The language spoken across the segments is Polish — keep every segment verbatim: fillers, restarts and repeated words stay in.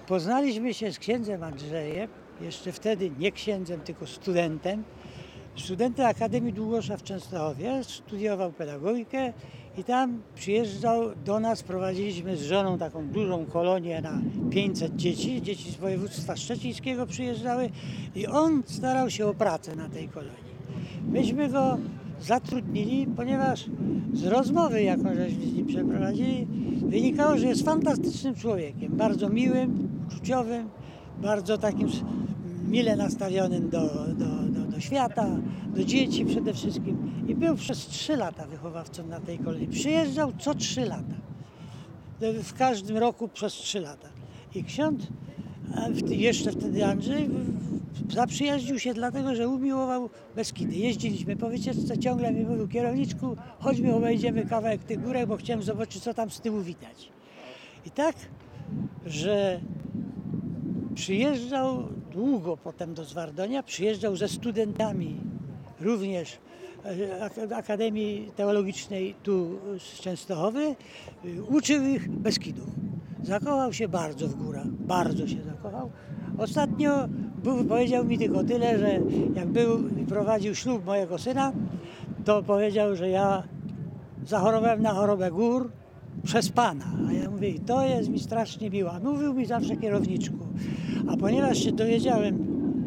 Poznaliśmy się z księdzem Andrzejem, jeszcze wtedy nie księdzem, tylko studentem. Studentem Akademii Długosza w Częstochowie, studiował pedagogikę i tam przyjeżdżał do nas, prowadziliśmy z żoną taką dużą kolonię na pięćset dzieci, dzieci z województwa szczecińskiego przyjeżdżały i on starał się o pracę na tej kolonii. Myśmy go zatrudnili, ponieważ z rozmowy, jaką żeśmy z nim przeprowadzili, wynikało, że jest fantastycznym człowiekiem, bardzo miłym, uczuciowym, bardzo takim mile nastawionym do, do, do, do świata, do dzieci przede wszystkim. I był przez trzy lata wychowawcą na tej kolonii. Przyjeżdżał co trzy lata. W każdym roku przez trzy lata. I ksiądz, jeszcze wtedy Andrzej, zaprzyjaźnił się dlatego, że umiłował Beskidy. Jeździliśmy po wycieczce, ciągle mi mówił: kierowniczku, chodźmy, obejdziemy kawałek tych górek, bo chciałem zobaczyć, co tam z tyłu widać. I tak, że przyjeżdżał długo potem do Zwardonia, przyjeżdżał ze studentami również Akademii Teologicznej tu z Częstochowy, uczył ich Beskidów. Zakochał się bardzo w górach, bardzo się zakochał. Ostatnio był, powiedział mi tylko tyle, że jak był i prowadził ślub mojego syna, to powiedział, że ja zachorowałem na chorobę gór przez Pana. A ja mówię, i to jest mi strasznie miło. Mówił mi zawsze: kierowniczku. A ponieważ się dowiedziałem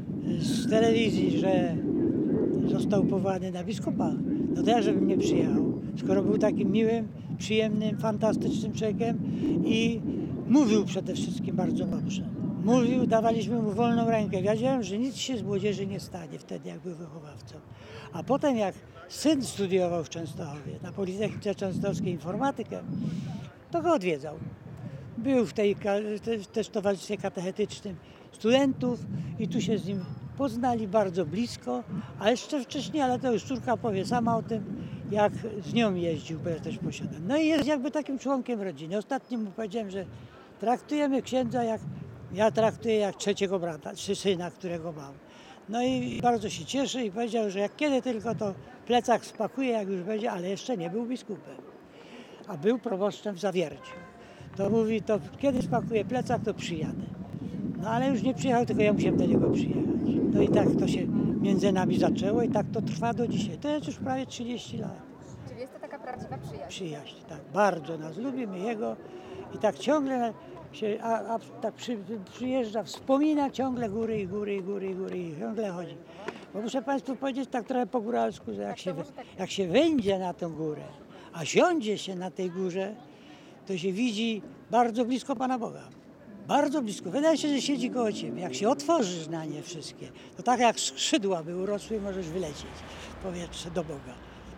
z telewizji, że został powołany na biskupa, no to ja żebym nie przyjechał. Skoro był takim miłym, przyjemnym, fantastycznym człowiekiem i mówił przede wszystkim bardzo dobrze. Mówił, dawaliśmy mu wolną rękę. Wiedziałem, że nic się z młodzieży nie stanie wtedy, jak był wychowawcą. A potem, jak syn studiował w Częstochowie, na Politechnice Częstochowskiej informatykę, to go odwiedzał. Był w tej w też towarzystwie katechetycznym studentów i tu się z nim poznali bardzo blisko, a jeszcze wcześniej, ale to już córka powie sama o tym, jak z nią jeździł, bo ja też posiadam. No i jest jakby takim członkiem rodziny. Ostatnio mu powiedziałem, że traktujemy księdza jak, ja traktuję jak trzeciego brata, czy syna, którego mam. No i bardzo się cieszy i powiedział, że jak kiedy tylko to plecak spakuje, jak już będzie, ale jeszcze nie był biskupem, a był proboszczem w Zawierciu. To mówi, to kiedy spakuje plecak, to przyjadę. No ale już nie przyjechał, tylko ja musiałem do niego przyjechać. No i tak to się między nami zaczęło i tak to trwa do dzisiaj. To jest już prawie trzydzieści lat. Czyli jest to taka prawdziwa przyjaźń. Przyjaźń, tak. Bardzo nas lubimy, jego. I tak ciągle się, a, a tak przy, przyjeżdża, wspomina ciągle góry i góry i góry i góry i ciągle chodzi. Bo muszę Państwu powiedzieć tak trochę po góralsku, że jak się, jak się wejdzie na tę górę, a siądzie się na tej górze, to się widzi bardzo blisko Pana Boga. Bardzo blisko. Wydaje się, że siedzi koło ciebie. Jak się otworzysz na nie wszystkie, to tak jak skrzydła by urosły, możesz wylecieć w powietrze do Boga.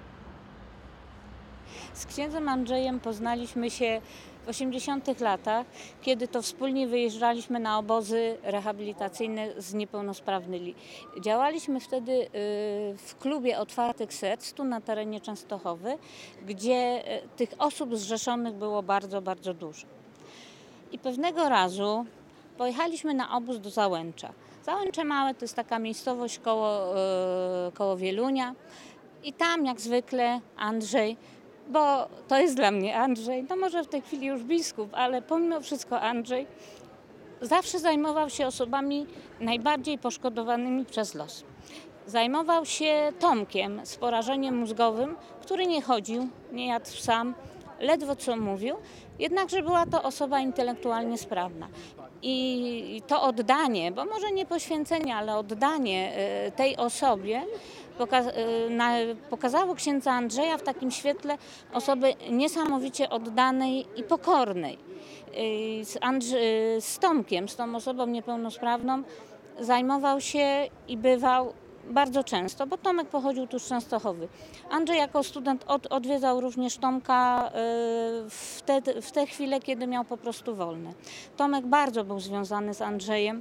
Z księdzem Andrzejem poznaliśmy się w osiemdziesiątych latach, kiedy to wspólnie wyjeżdżaliśmy na obozy rehabilitacyjne z niepełnosprawnymi. Działaliśmy wtedy w klubie Otwartych Serc, tu na terenie Częstochowy, gdzie tych osób zrzeszonych było bardzo, bardzo dużo. I pewnego razu pojechaliśmy na obóz do Załęcza. Załęcze Małe to jest taka miejscowość koło, koło Wielunia i tam jak zwykle Andrzej, bo to jest dla mnie Andrzej, no może w tej chwili już biskup, ale pomimo wszystko Andrzej zawsze zajmował się osobami najbardziej poszkodowanymi przez los. Zajmował się Tomkiem z porażeniem mózgowym, który nie chodził, nie jadł sam, ledwo co mówił, jednakże była to osoba intelektualnie sprawna. I to oddanie, bo może nie poświęcenie, ale oddanie tej osobie pokazało księdza Andrzeja w takim świetle osoby niesamowicie oddanej i pokornej. Z, Andrze- z Tomkiem, z tą osobą niepełnosprawną zajmował się i bywał bardzo często, bo Tomek pochodził tu z Częstochowy. Andrzej jako student od, odwiedzał również Tomka w te, w te chwile, kiedy miał po prostu wolne. Tomek bardzo był związany z Andrzejem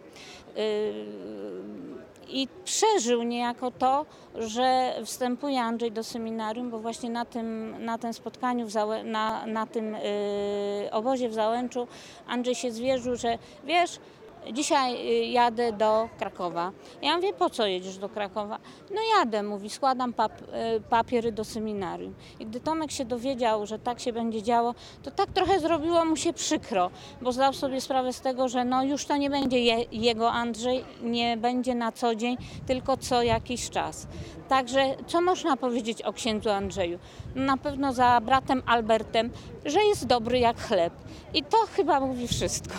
i przeżył niejako to, że wstępuje Andrzej do seminarium, bo właśnie na tym, na tym spotkaniu, w Załę, na, na tym obozie w Załęczu Andrzej się zwierzył, że wiesz, Dzisiaj y, jadę do Krakowa. Ja mówię, po co jedziesz do Krakowa? No jadę, mówi, składam pap y, papiery do seminarium. I gdy Tomek się dowiedział, że tak się będzie działo, to tak trochę zrobiło mu się przykro, bo zdał sobie sprawę z tego, że no już to nie będzie je, jego Andrzej, nie będzie na co dzień, tylko co jakiś czas. Także co można powiedzieć o księdzu Andrzeju? Na pewno za bratem Albertem, że jest dobry jak chleb. I to chyba mówi wszystko.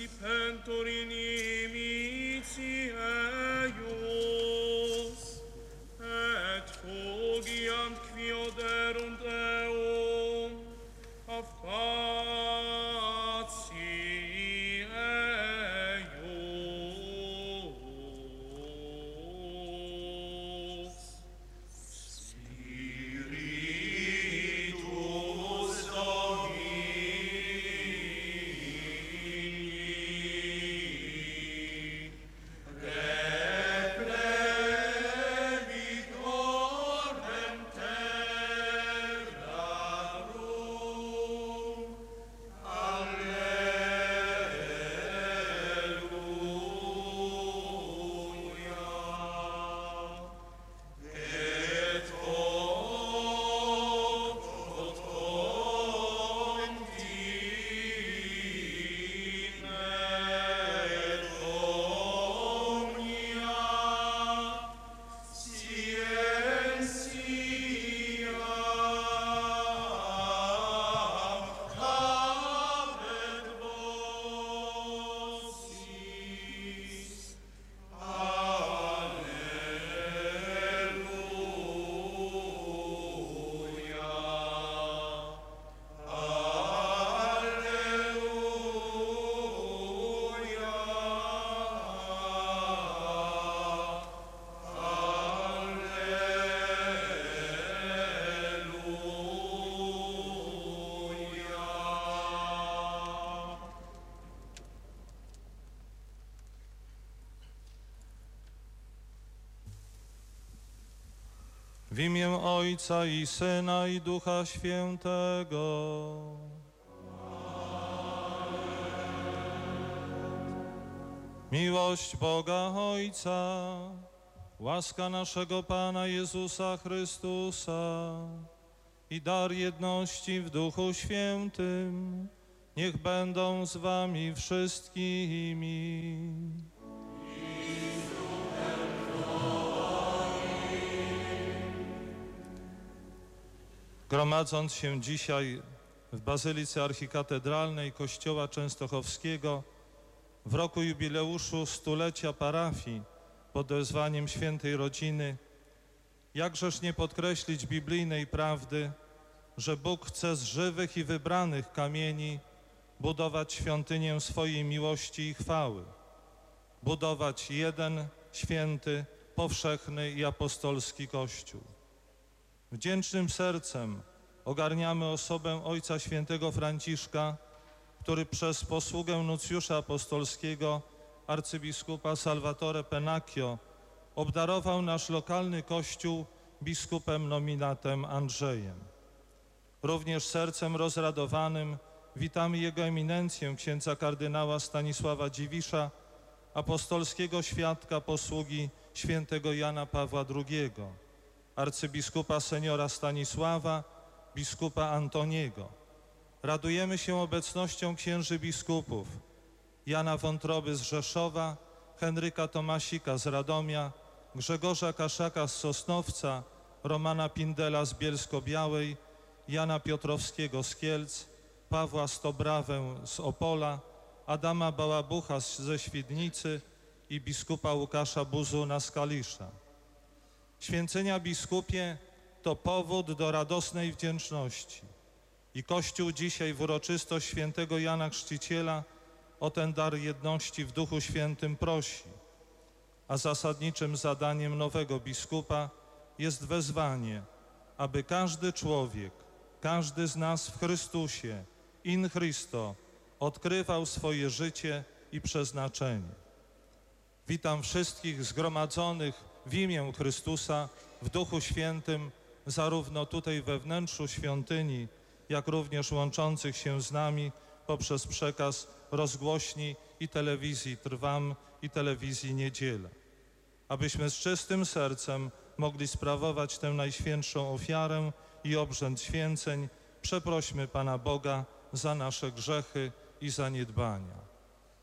Percipentur inimici eius, et fugiant quioderunt eum, affatii eius. Spiritus Domini, replevit orbem terrarum. Alleluia. Et hoc tot contine et omnia scientia habet vocis. Alleluia. Alleluia. W imię Ojca i Syna i Ducha Świętego. Miłość Boga Ojca, łaska naszego Pana Jezusa Chrystusa i dar jedności w Duchu Świętym niech będą z wami wszystkimi. Gromadząc się dzisiaj w Bazylice Archikatedralnej Kościoła Częstochowskiego w roku jubileuszu stulecia parafii pod wezwaniem Świętej Rodziny, jakżeż nie podkreślić biblijnej prawdy, że Bóg chce z żywych i wybranych kamieni budować świątynię swojej miłości i chwały, budować jeden święty, powszechny i apostolski Kościół. Wdzięcznym sercem ogarniamy osobę Ojca Świętego Franciszka, który przez posługę nuncjusza apostolskiego arcybiskupa Salvatore Pennacchio obdarował nasz lokalny kościół biskupem nominatem Andrzejem. Również sercem rozradowanym witamy Jego Eminencję księdza kardynała Stanisława Dziwisza, apostolskiego świadka posługi świętego Jana Pawła drugiego, arcybiskupa seniora Stanisława, biskupa Antoniego. Radujemy się obecnością księży biskupów Jana Wątroby z Rzeszowa, Henryka Tomasika z Radomia, Grzegorza Kaszaka z Sosnowca, Romana Pindela z Bielsko-Białej, Jana Piotrowskiego z Kielc, Pawła Stobrawę z Opola, Adama Bałabucha ze Świdnicy i biskupa Łukasza Buzuna z Kalisza. Święcenia biskupie to powód do radosnej wdzięczności i Kościół dzisiaj w uroczystość świętego Jana Chrzciciela o ten dar jedności w Duchu Świętym prosi, a zasadniczym zadaniem nowego biskupa jest wezwanie, aby każdy człowiek, każdy z nas w Chrystusie, in Christo, odkrywał swoje życie i przeznaczenie. Witam wszystkich zgromadzonych w imię Chrystusa w Duchu Świętym, zarówno tutaj we wnętrzu świątyni, jak również łączących się z nami poprzez przekaz rozgłośni i telewizji Trwam i telewizji Niedziela. Abyśmy z czystym sercem mogli sprawować tę najświętszą ofiarę i obrzęd święceń, przeprośmy Pana Boga za nasze grzechy i zaniedbania.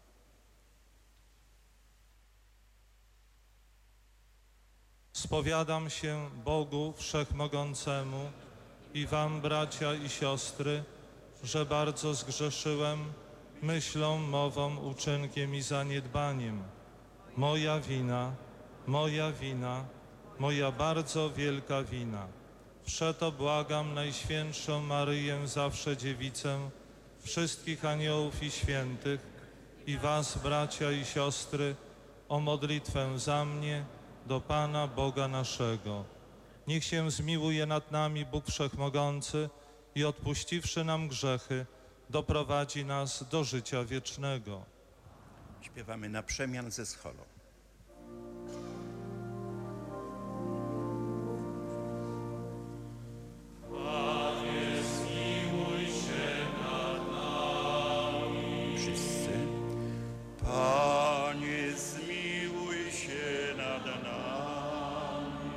Spowiadam się Bogu Wszechmogącemu i wam, bracia i siostry, że bardzo zgrzeszyłem myślą, mową, uczynkiem i zaniedbaniem. Moja wina, moja wina, moja bardzo wielka wina. Przeto błagam Najświętszą Maryję, zawsze Dziewicę, wszystkich aniołów i świętych i was, bracia i siostry, o modlitwę za mnie do Pana Boga naszego. Niech się zmiłuje nad nami Bóg Wszechmogący i odpuściwszy nam grzechy, doprowadzi nas do życia wiecznego. Śpiewamy na przemian ze scholą. Wszyscy. Panie, zmiłuj się nad nami.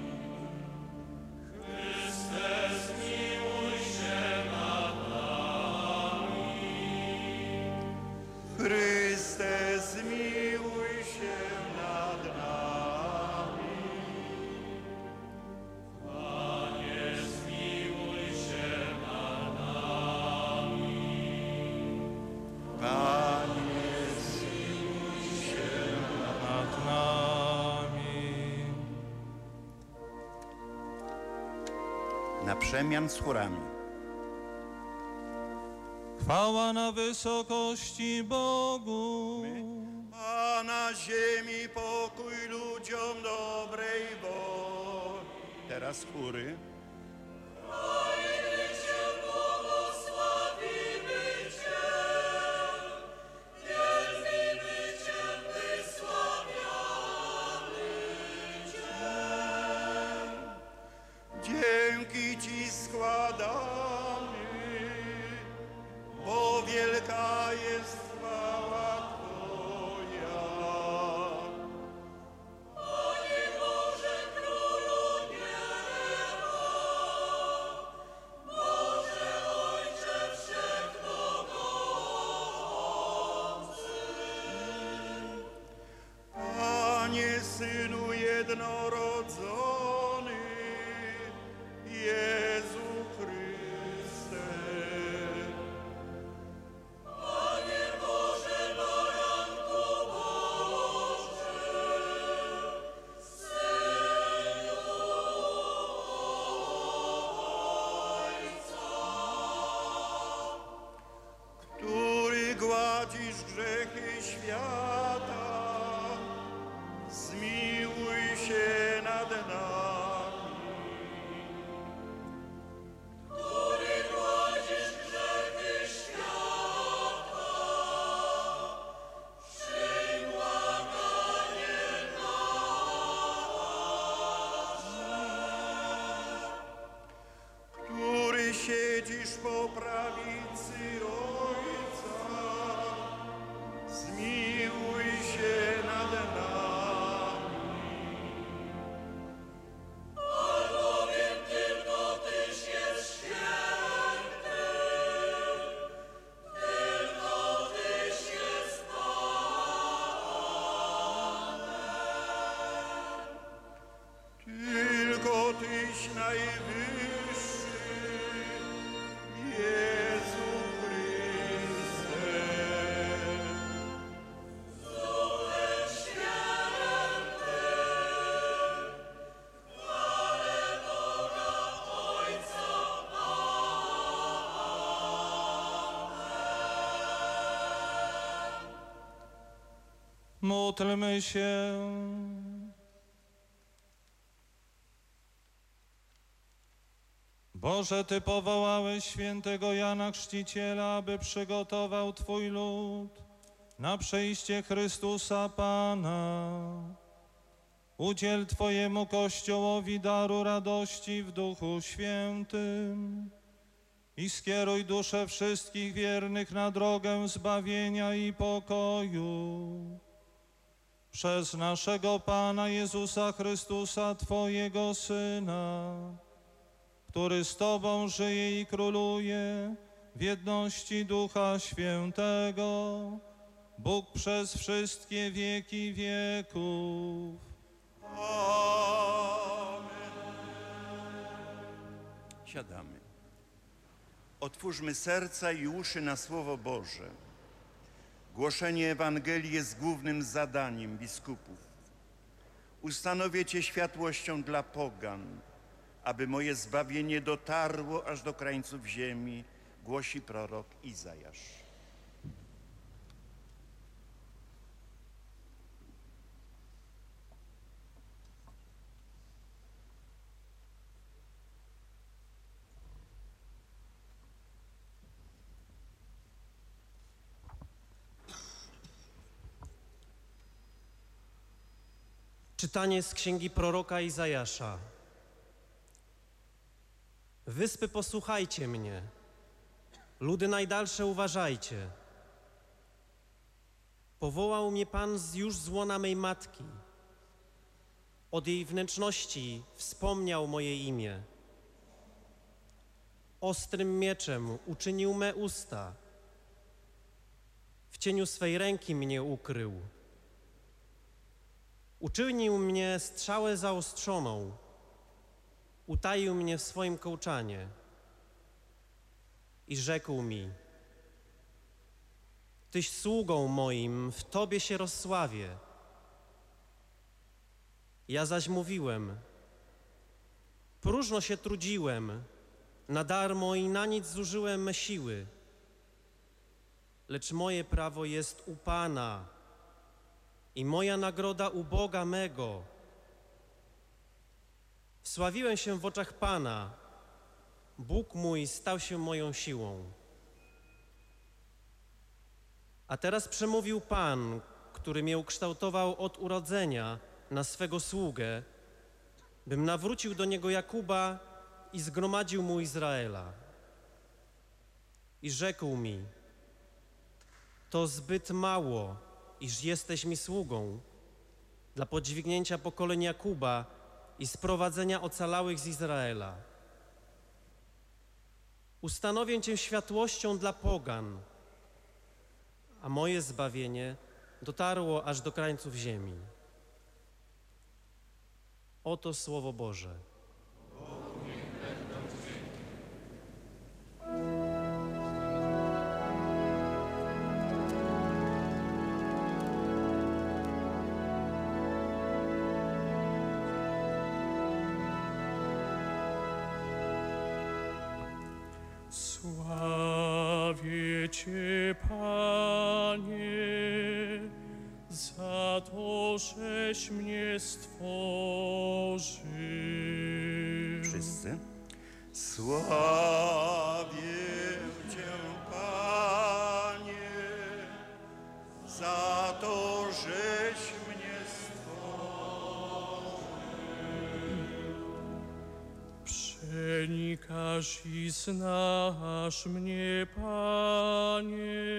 Chryste, zmiłuj się nad nami. Panie, zmiłuj się nad nami. Panie, zmiłuj się Nad nami. na przemian z chórami. Chwała na wysokości Bogu. A na ziemi pokój ludziom dobrej woli. Teraz chóry. Dzięki Ci składamy, bo wielka jest chwała Twoja. Panie, Synu jednorodzony, Jezu Chryste. Który gładzisz grzechy świata, zmiłuj się nad nami. Który gładzisz grzechy świata, przyjm błaganie nasze. Który siedzisz po prawicy Ojca, zmiłuj się nad nami. Albowiem tylko Tyś jest święty, tylko Tyś jest Panem. Tylko Tyś najwyższy, Jezu Chryste. Módlmy się. Boże, Ty powołałeś świętego Jana Chrzciciela, aby przygotował Twój lud na przyjście Chrystusa Pana. Udziel Twojemu Kościołowi daru radości w Duchu Świętym i skieruj dusze wszystkich wiernych na drogę zbawienia i pokoju. Przez naszego Pana Jezusa Chrystusa, Twojego Syna, który z Tobą żyje i króluje w jedności Ducha Świętego, Bóg przez wszystkie wieki wieków. Amen. Siadamy. Otwórzmy serca i uszy na Słowo Boże. Głoszenie Ewangelii jest głównym zadaniem biskupów. Ustanowię Cię światłością dla pogan, aby moje zbawienie dotarło aż do krańców ziemi, głosi prorok Izajasz. Czytanie z księgi proroka Izajasza. Wyspy, posłuchajcie mnie, ludy najdalsze, uważajcie. Powołał mnie Pan z już z łona mej matki. Od jej wnętrzności wspomniał moje imię. Ostrym mieczem uczynił me usta. W cieniu swej ręki mnie ukrył. Uczynił mnie strzałę zaostrzoną, utaił mnie w swoim kołczanie i rzekł mi: Tyś sługą moim, w Tobie się rozsławię. Ja zaś mówiłem: próżno się trudziłem, na darmo i na nic zużyłem me siły, lecz moje prawo jest u Pana i moja nagroda u Boga mego. Wsławiłem się w oczach Pana, Bóg mój stał się moją siłą. A teraz przemówił Pan, który mnie ukształtował od urodzenia na swego sługę, bym nawrócił do Niego Jakuba i zgromadził mu Izraela. I rzekł mi: to zbyt mało, iż jesteś mi sługą, dla podźwignięcia pokoleń Jakuba i sprowadzenia ocalałych z Izraela. Ustanowię Cię światłością dla pogan, a moje zbawienie dotarło aż do krańców ziemi. Oto Słowo Boże. Sławię Cię, Panie, za to, żeś mnie stworzył. Wszyscy. Sławię Cię, Panie, za to, żeś mnie stworzył. Przenikasz i znasz mnie, Panie.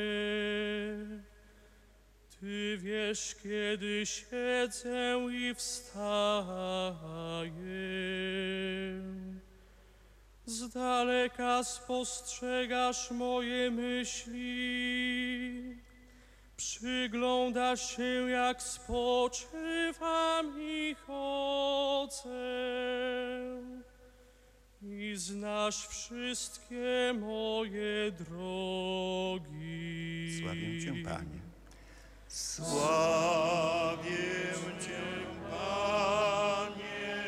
Ty wiesz, kiedy siedzę i wstaję. Z daleka spostrzegasz moje myśli. Przyglądasz się, jak spoczywam i chodzę. I znasz wszystkie moje drogi. Sławię Cię, Panie. Sławię Cię, Panie,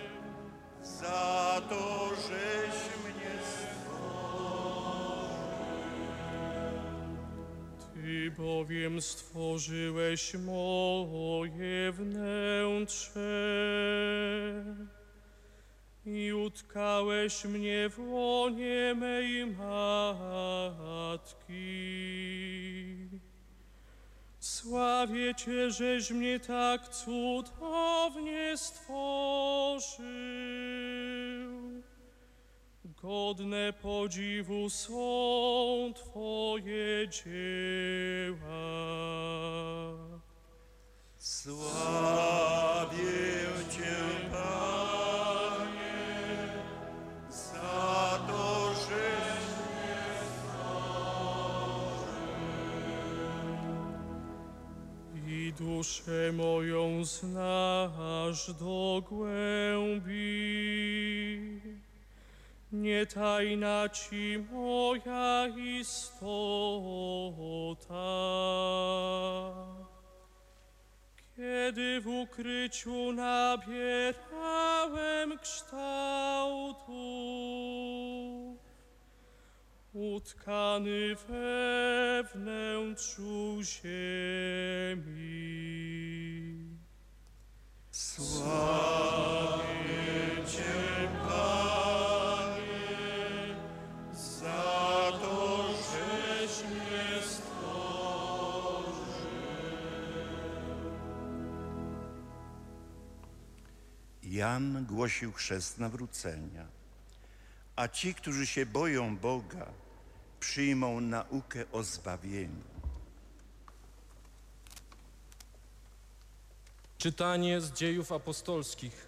za to, żeś mnie stworzył. Ty bowiem stworzyłeś moje wnętrze i utkałeś mnie w łonie mej matki. Sławię Cię, żeś mnie tak cudownie stworzył. Godne podziwu są Twoje dzieła. Sławię Cię, Panie, za to, żeś mnie stworzył. I duszę moją znasz do głębi. Nie tajna ci moja istota, kiedy w ukryciu nabierałem kształtu, utkany we wnętrzu ziemi. Sławię Cię, Panie, za to, żeś mnie stworzył. Jan głosił chrzest nawrócenia, a ci, którzy się boją Boga, przyjmą naukę o zbawieniu. Czytanie z Dziejów Apostolskich.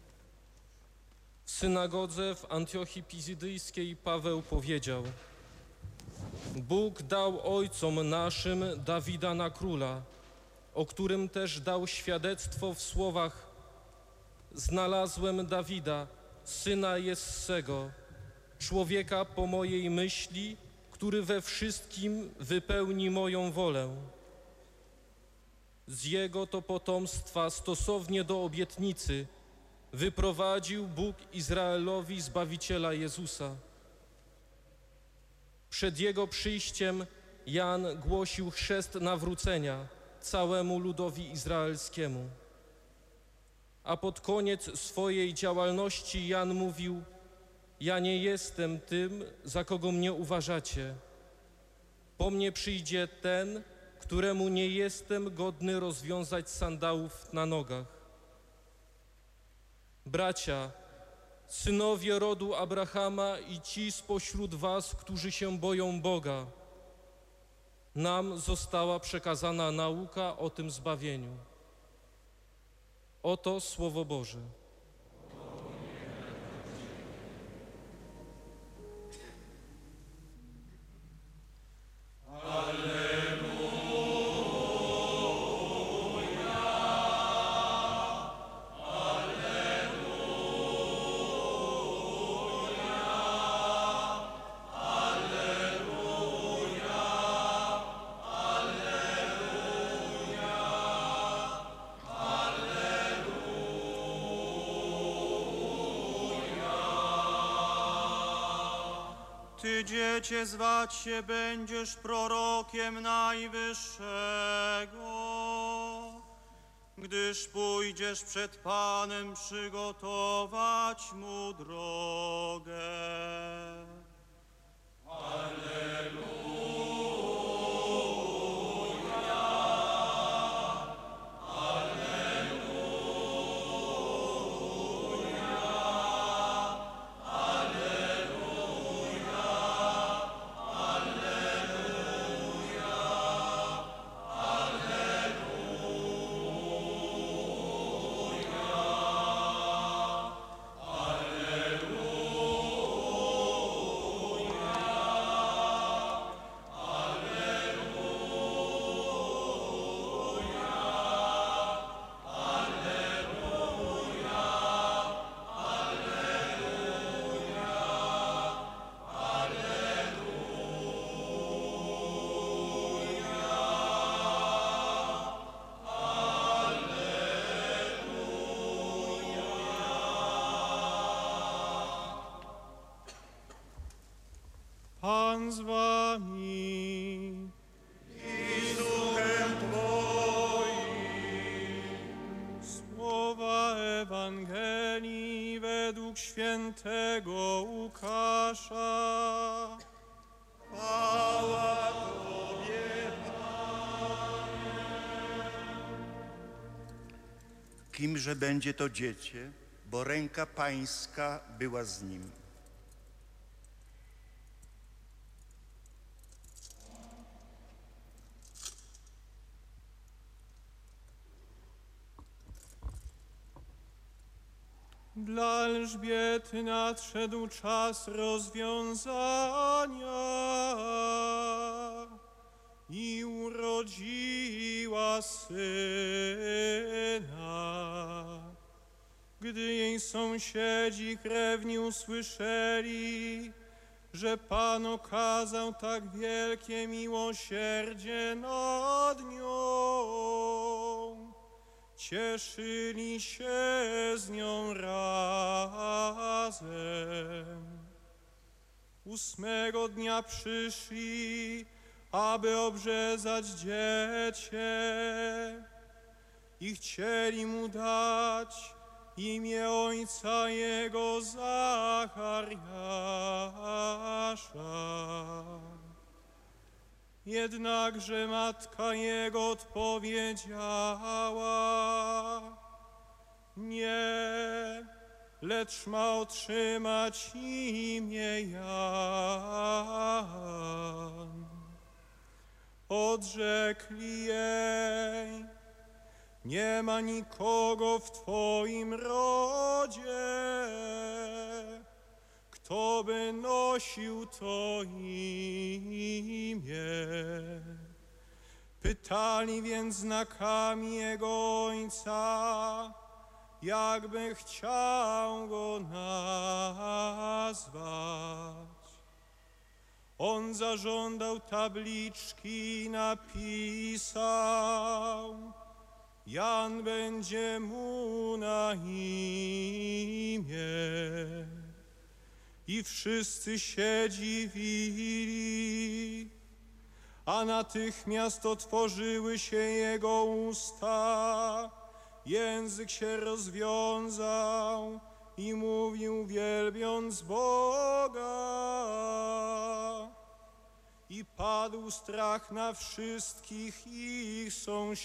W synagodze w Antiochii Pizydyjskiej Paweł powiedział: Bóg dał ojcom naszym Dawida na króla, o którym też dał świadectwo w słowach: Znalazłem Dawida, syna Jessego, człowieka po mojej myśli, który we wszystkim wypełni moją wolę. Z jego to potomstwa stosownie do obietnicy wyprowadził Bóg Izraelowi Zbawiciela Jezusa. Przed jego przyjściem Jan głosił chrzest nawrócenia całemu ludowi izraelskiemu. A pod koniec swojej działalności Jan mówił: Ja nie jestem tym, za kogo mnie uważacie. Po mnie przyjdzie ten, któremu nie jestem godny rozwiązać sandałów na nogach. Bracia, synowie rodu Abrahama i ci spośród was, którzy się boją Boga, nam została przekazana nauka o tym zbawieniu. Oto Słowo Boże. Ty, dziecię, zwać się będziesz prorokiem Najwyższego, gdyż pójdziesz przed Panem przygotować Mu drogę. Alleluja. Pan z wami. I z duchem Twoim. Słowa Ewangelii według świętego Łukasza. Chwała Tobie, Panie. Kimże będzie to dziecię, bo ręka Pańska była z nim. Dla Elżbiety nadszedł czas rozwiązania i urodziła syna. Gdy jej sąsiedzi krewni usłyszeli, że Pan okazał tak wielkie miłosierdzie nad nią, cieszyli się z nią razem. Ósmego dnia przyszli, aby obrzezać dziecię i chcieli mu dać imię ojca jego Zachariasza. Jednakże matka jego odpowiedziała: nie, lecz ma otrzymać imię Jan. Odrzekli jej: nie ma nikogo w Twoim rodzie, kto by nosił to imię. Pytali więc znakami jego ojca, jakby chciał go nazwać. On zażądał tabliczki i napisał: Jan będzie mu na imię. I wszyscy się dziwili, a natychmiast otworzyły się jego usta, język się rozwiązał i mówił, wielbiąc Boga. I padł strach na wszystkich ich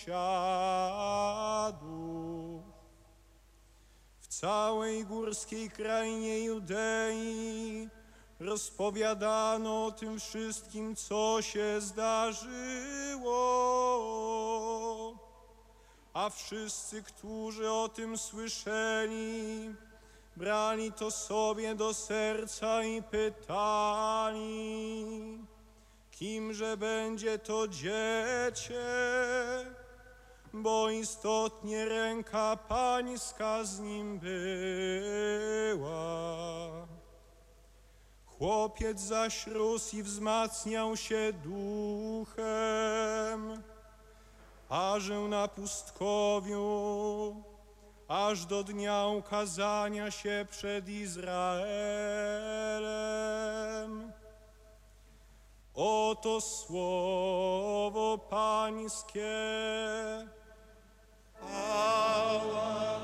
sąsiadów. W całej górskiej krainie Judei rozpowiadano o tym wszystkim, co się zdarzyło. A wszyscy, którzy o tym słyszeli, brali to sobie do serca i pytali, kimże będzie to dziecię, bo istotnie ręka Pańska z nim była. Chłopiec zaś rósł i wzmacniał się duchem, a żył na pustkowiu, aż do dnia ukazania się przed Izraelem. Oto słowo Pańskie. Chwała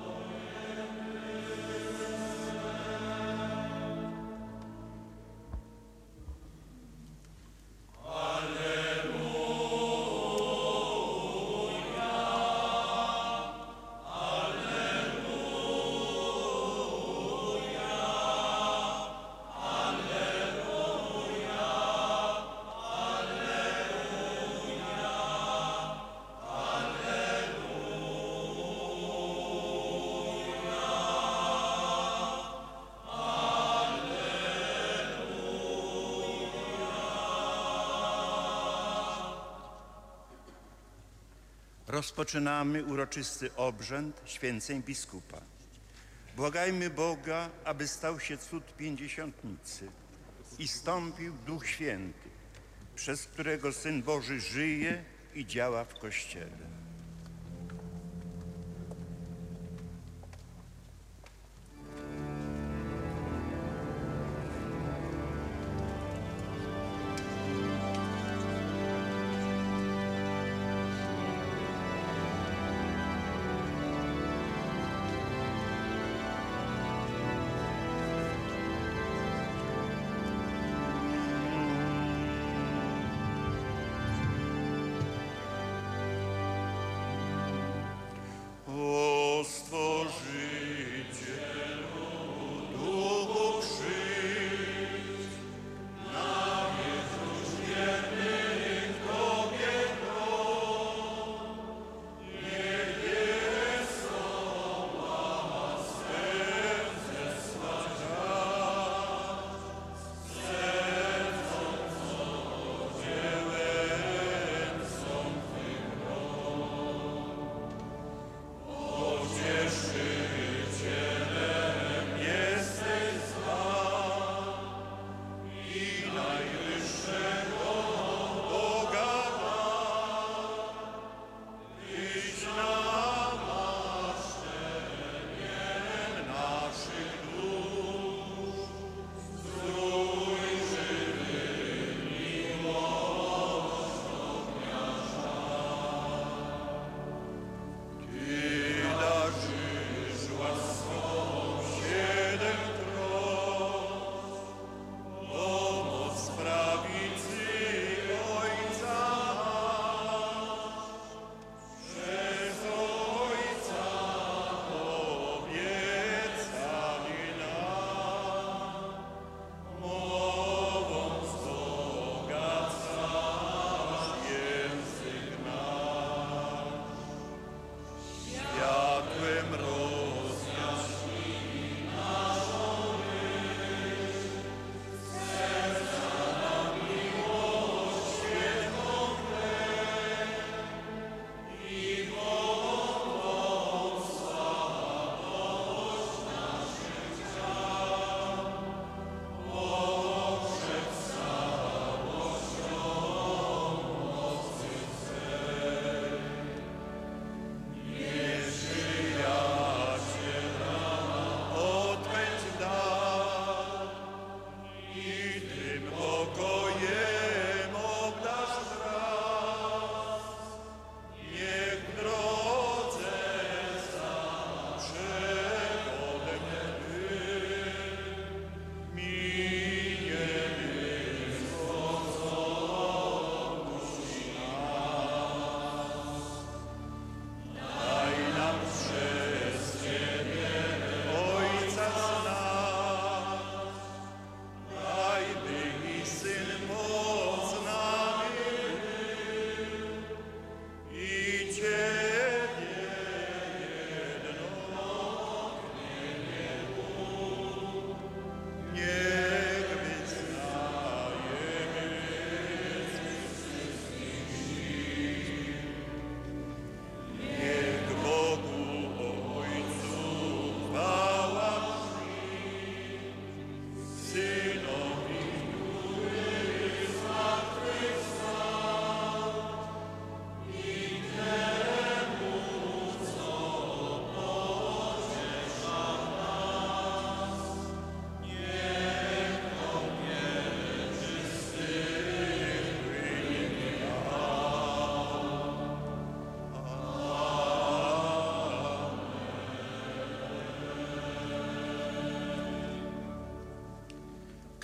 Rozpoczynamy uroczysty obrzęd święceń biskupa. Błagajmy Boga, aby stał się cud pięćdziesiątnicy i stąpił Duch Święty, przez którego Syn Boży żyje i działa w Kościele.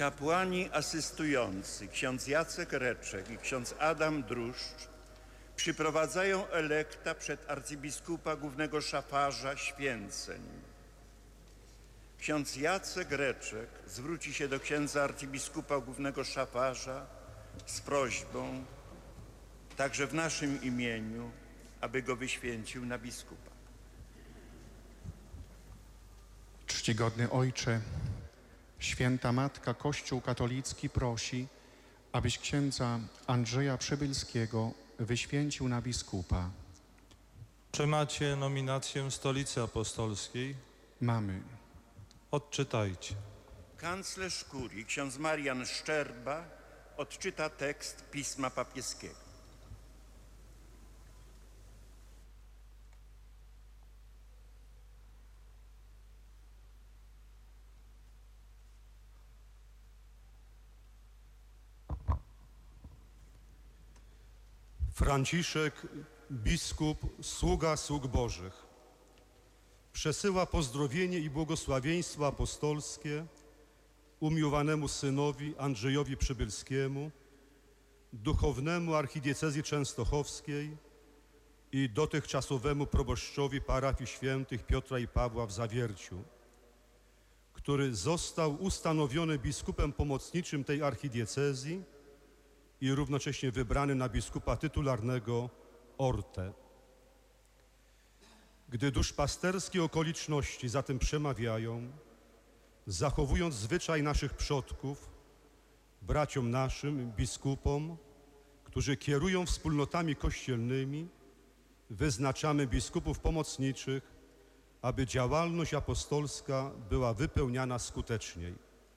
Kapłani asystujący, ksiądz Jacek Reczek i ksiądz Adam Druszcz, przyprowadzają elekta przed arcybiskupa głównego szafarza święceń. Ksiądz Jacek Reczek zwróci się do księdza arcybiskupa głównego szafarza z prośbą, także w naszym imieniu, aby go wyświęcił na biskupa. Czcigodny Ojcze, Święta Matka Kościół katolicki prosi, abyś księdza Andrzeja Przybylskiego wyświęcił na biskupa. Czy macie nominację Stolicy Apostolskiej? Mamy. Odczytajcie. Kanclerz kurii, ksiądz Marian Szczerba, odczyta tekst Pisma Papieskiego. Franciszek, biskup, sługa sług Bożych, przesyła pozdrowienie i błogosławieństwo apostolskie umiłowanemu synowi Andrzejowi Przybylskiemu, duchownemu archidiecezji częstochowskiej i dotychczasowemu proboszczowi parafii świętych Piotra i Pawła w Zawierciu, który został ustanowiony biskupem pomocniczym tej archidiecezji i równocześnie wybrany na biskupa tytularnego Orte. Gdy duszpasterskie okoliczności za tym przemawiają, zachowując zwyczaj naszych przodków, braciom naszym, biskupom, którzy kierują wspólnotami kościelnymi, wyznaczamy biskupów pomocniczych, aby działalność apostolska była wypełniana skuteczniej.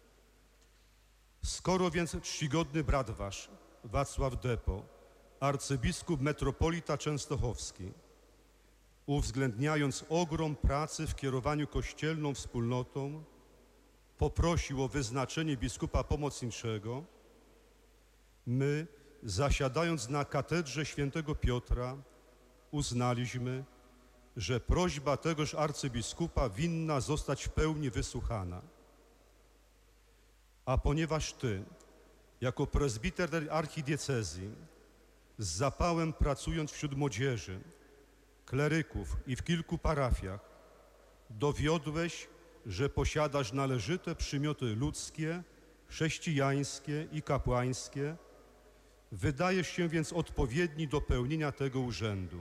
Skoro więc czcigodny brat wasz, Wacław Depo, arcybiskup metropolita częstochowski, uwzględniając ogrom pracy w kierowaniu kościelną wspólnotą, poprosił o wyznaczenie biskupa pomocniczego, my, zasiadając na katedrze świętego Piotra, uznaliśmy, że prośba tegoż arcybiskupa winna zostać w pełni wysłuchana. A ponieważ Ty, jako prezbiter tej archidiecezji, z zapałem pracując wśród młodzieży, kleryków i w kilku parafiach, dowiodłeś, że posiadasz należyte przymioty ludzkie, chrześcijańskie i kapłańskie, wydajesz się więc odpowiedni do pełnienia tego urzędu.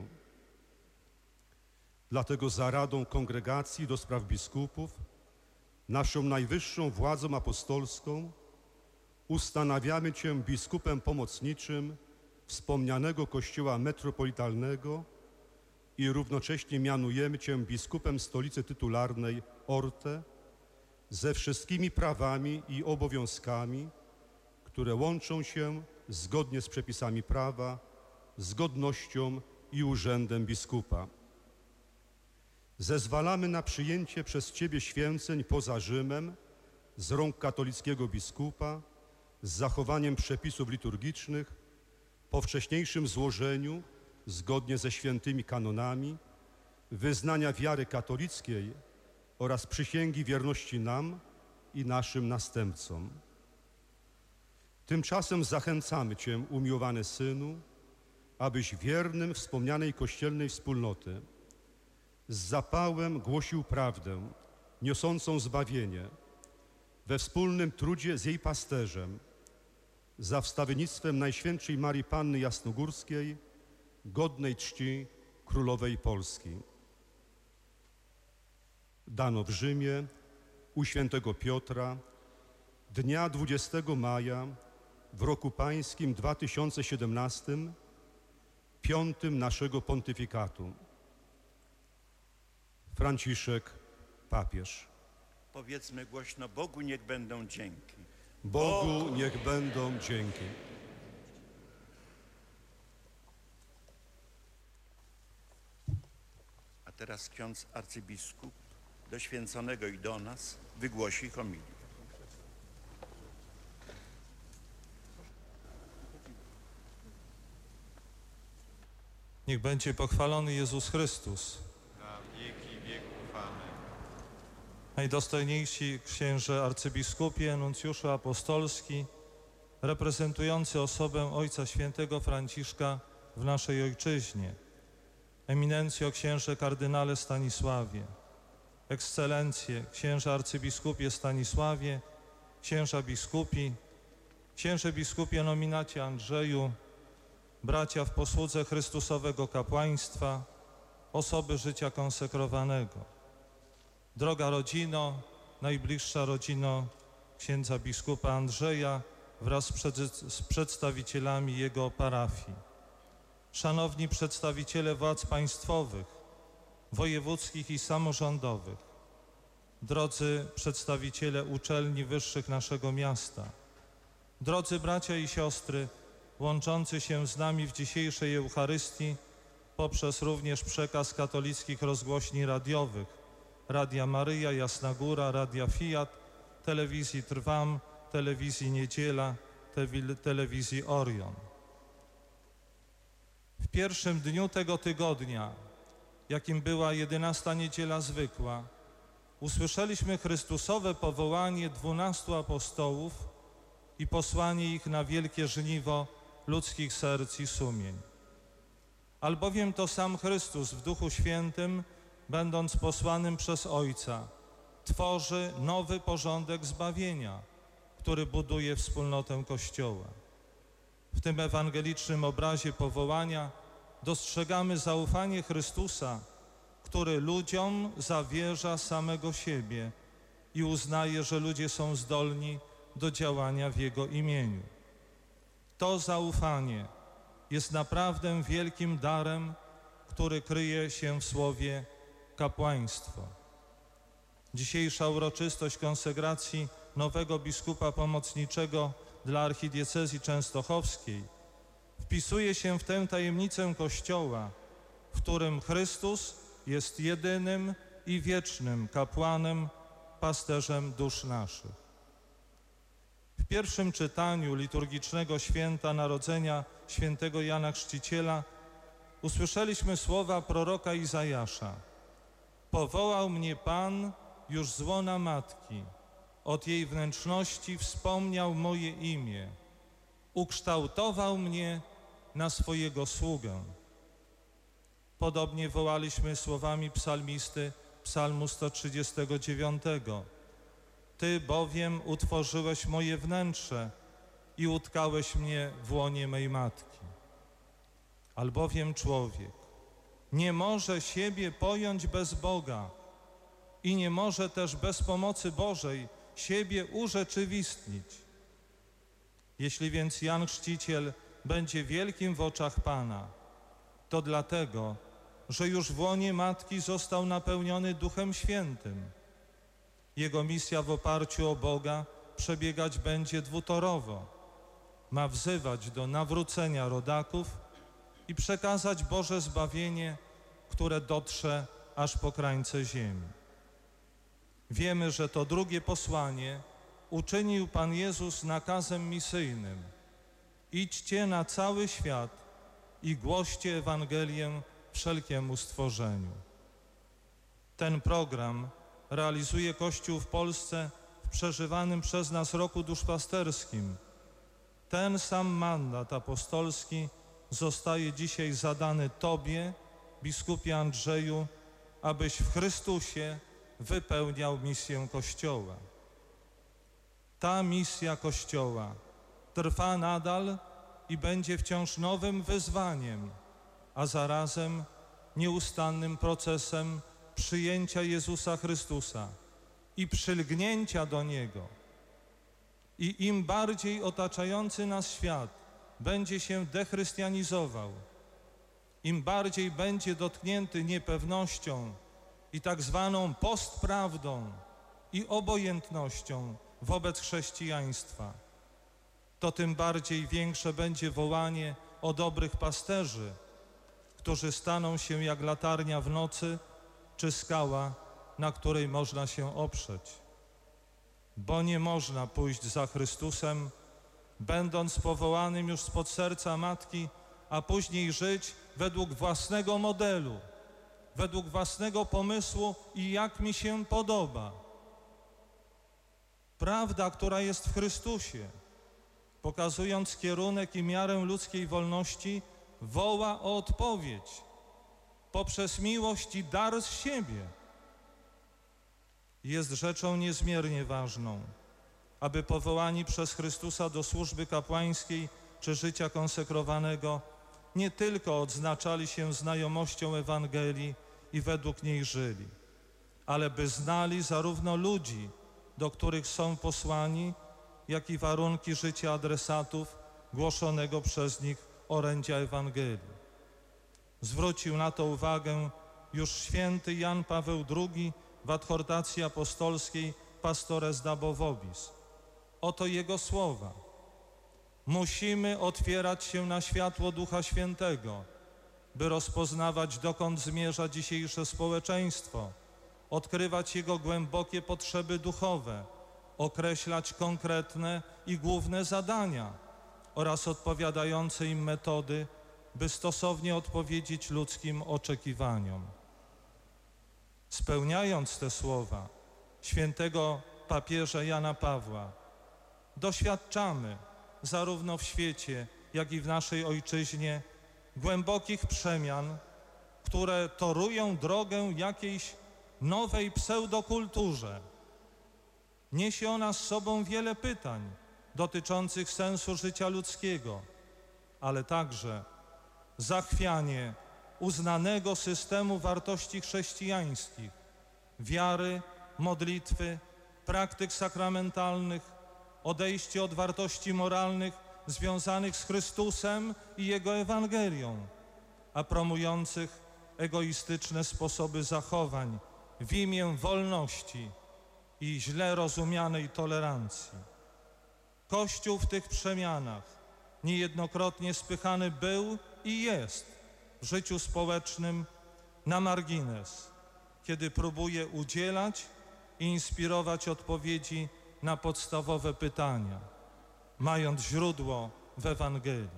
Dlatego za Radą Kongregacji do Spraw Biskupów, naszą najwyższą władzą apostolską, ustanawiamy Cię biskupem pomocniczym wspomnianego kościoła metropolitalnego i równocześnie mianujemy Cię biskupem stolicy tytularnej Orte ze wszystkimi prawami i obowiązkami, które łączą się zgodnie z przepisami prawa, z godnością i urzędem biskupa. Zezwalamy na przyjęcie przez Ciebie święceń poza Rzymem z rąk katolickiego biskupa z zachowaniem przepisów liturgicznych po wcześniejszym złożeniu, zgodnie ze świętymi kanonami, wyznania wiary katolickiej oraz przysięgi wierności nam i naszym następcom. Tymczasem zachęcamy Cię, umiłowany Synu, abyś wiernym wspomnianej kościelnej wspólnoty z zapałem głosił prawdę, niosącą zbawienie, we wspólnym trudzie z jej pasterzem, za wstawiennictwem Najświętszej Marii Panny Jasnogórskiej, godnej czci Królowej Polski. Dano w Rzymie u świętego Piotra dnia dwudziestego maja w roku pańskim dwa tysiące siedemnastym, piątym naszego pontyfikatu. Franciszek, papież. Powiedzmy głośno, Bogu niech będą dzięki. Bogu niech będą dzięki. A teraz ksiądz arcybiskup do święconego i do nas wygłosi homilię. Niech będzie pochwalony Jezus Chrystus. Na wieki wieków. Amen. najdostojniejsi księże arcybiskupie, nuncjuszu apostolski, reprezentujący osobę Ojca Świętego Franciszka w naszej ojczyźnie, eminencjo księże kardynale Stanisławie, ekscelencje księże arcybiskupie Stanisławie, księża biskupi, księże biskupie nominacie Andrzeju, bracia w posłudze Chrystusowego kapłaństwa, osoby życia konsekrowanego. Droga rodzino, najbliższa rodzino księdza biskupa Andrzeja wraz z, przed, z przedstawicielami jego parafii. Szanowni przedstawiciele władz państwowych, wojewódzkich i samorządowych, drodzy przedstawiciele uczelni wyższych naszego miasta, drodzy bracia i siostry łączący się z nami w dzisiejszej Eucharystii poprzez również przekaz katolickich rozgłośni radiowych, Radia Maryja, Jasna Góra, Radia Fiat, Telewizji Trwam, Telewizji Niedziela, Telewizji Orion. W pierwszym dniu tego tygodnia, jakim była jedenasta niedziela zwykła, usłyszeliśmy Chrystusowe powołanie dwunastu apostołów i posłanie ich na wielkie żniwo ludzkich serc i sumień. Albowiem to sam Chrystus w Duchu Świętym, będąc posłanym przez Ojca, tworzy nowy porządek zbawienia, który buduje wspólnotę Kościoła. W tym ewangelicznym obrazie powołania dostrzegamy zaufanie Chrystusa, który ludziom zawierza samego siebie i uznaje, że ludzie są zdolni do działania w Jego imieniu. To zaufanie jest naprawdę wielkim darem, który kryje się w słowie kapłaństwo. Dzisiejsza uroczystość konsekracji nowego biskupa pomocniczego dla archidiecezji częstochowskiej wpisuje się w tę tajemnicę Kościoła, w którym Chrystus jest jedynym i wiecznym kapłanem, pasterzem dusz naszych. W pierwszym czytaniu liturgicznego święta Narodzenia świętego Jana Chrzciciela usłyszeliśmy słowa proroka Izajasza: powołał mnie Pan już z łona matki, od jej wnętrzności wspomniał moje imię, ukształtował mnie na swojego sługę. Podobnie wołaliśmy słowami psalmisty psalmu sto trzydziestego dziewiątego. Ty bowiem utworzyłeś moje wnętrze i utkałeś mnie w łonie mej matki. Albowiem człowiek nie może siebie pojąć bez Boga i nie może też bez pomocy Bożej siebie urzeczywistnić. Jeśli więc Jan Chrzciciel będzie wielkim w oczach Pana, to dlatego, że już w łonie matki został napełniony Duchem Świętym. Jego misja w oparciu o Boga przebiegać będzie dwutorowo. Ma wzywać do nawrócenia rodaków i przekazać Boże zbawienie, które dotrze aż po krańce ziemi. Wiemy, że to drugie posłanie uczynił Pan Jezus nakazem misyjnym. Idźcie na cały świat i głoście Ewangelię wszelkiemu stworzeniu. Ten program realizuje Kościół w Polsce w przeżywanym przez nas roku duszpasterskim. Ten sam mandat apostolski zostaje dzisiaj zadany Tobie, biskupie Andrzeju, abyś w Chrystusie wypełniał misję Kościoła. Ta misja Kościoła trwa nadal i będzie wciąż nowym wyzwaniem, a zarazem nieustannym procesem przyjęcia Jezusa Chrystusa i przylgnięcia do Niego. I im bardziej otaczający nas świat będzie się dechrystianizował, im bardziej będzie dotknięty niepewnością i tak zwaną postprawdą i obojętnością wobec chrześcijaństwa, to tym bardziej większe będzie wołanie o dobrych pasterzy, którzy staną się jak latarnia w nocy czy skała, na której można się oprzeć. Bo nie można pójść za Chrystusem, będąc powołanym już spod serca matki, a później żyć według własnego modelu, według własnego pomysłu i jak mi się podoba. Prawda, która jest w Chrystusie, pokazując kierunek i miarę ludzkiej wolności, woła o odpowiedź poprzez miłość i dar z siebie. Jest rzeczą niezmiernie ważną, aby powołani przez Chrystusa do służby kapłańskiej czy życia konsekrowanego nie tylko odznaczali się znajomością Ewangelii i według niej żyli, ale by znali zarówno ludzi, do których są posłani, jak i warunki życia adresatów głoszonego przez nich orędzia Ewangelii. Zwrócił na to uwagę już święty Jan Paweł drugi w adhortacji apostolskiej Pastores Dabo Vobis. Oto jego słowa. Musimy otwierać się na światło Ducha Świętego, by rozpoznawać, dokąd zmierza dzisiejsze społeczeństwo, odkrywać jego głębokie potrzeby duchowe, określać konkretne i główne zadania oraz odpowiadające im metody, by stosownie odpowiedzieć ludzkim oczekiwaniom. Spełniając te słowa świętego papieża Jana Pawła, doświadczamy zarówno w świecie, jak i w naszej ojczyźnie głębokich przemian, które torują drogę jakiejś nowej pseudokulturze. Niesie ona z sobą wiele pytań dotyczących sensu życia ludzkiego, ale także zachwianie uznanego systemu wartości chrześcijańskich, wiary, modlitwy, praktyk sakramentalnych, odejście od wartości moralnych związanych z Chrystusem i Jego Ewangelią, a promujących egoistyczne sposoby zachowań w imię wolności i źle rozumianej tolerancji. Kościół w tych przemianach niejednokrotnie spychany był i jest w życiu społecznym na margines, kiedy próbuje udzielać i inspirować odpowiedzi na podstawowe pytania, mając źródło w Ewangelii.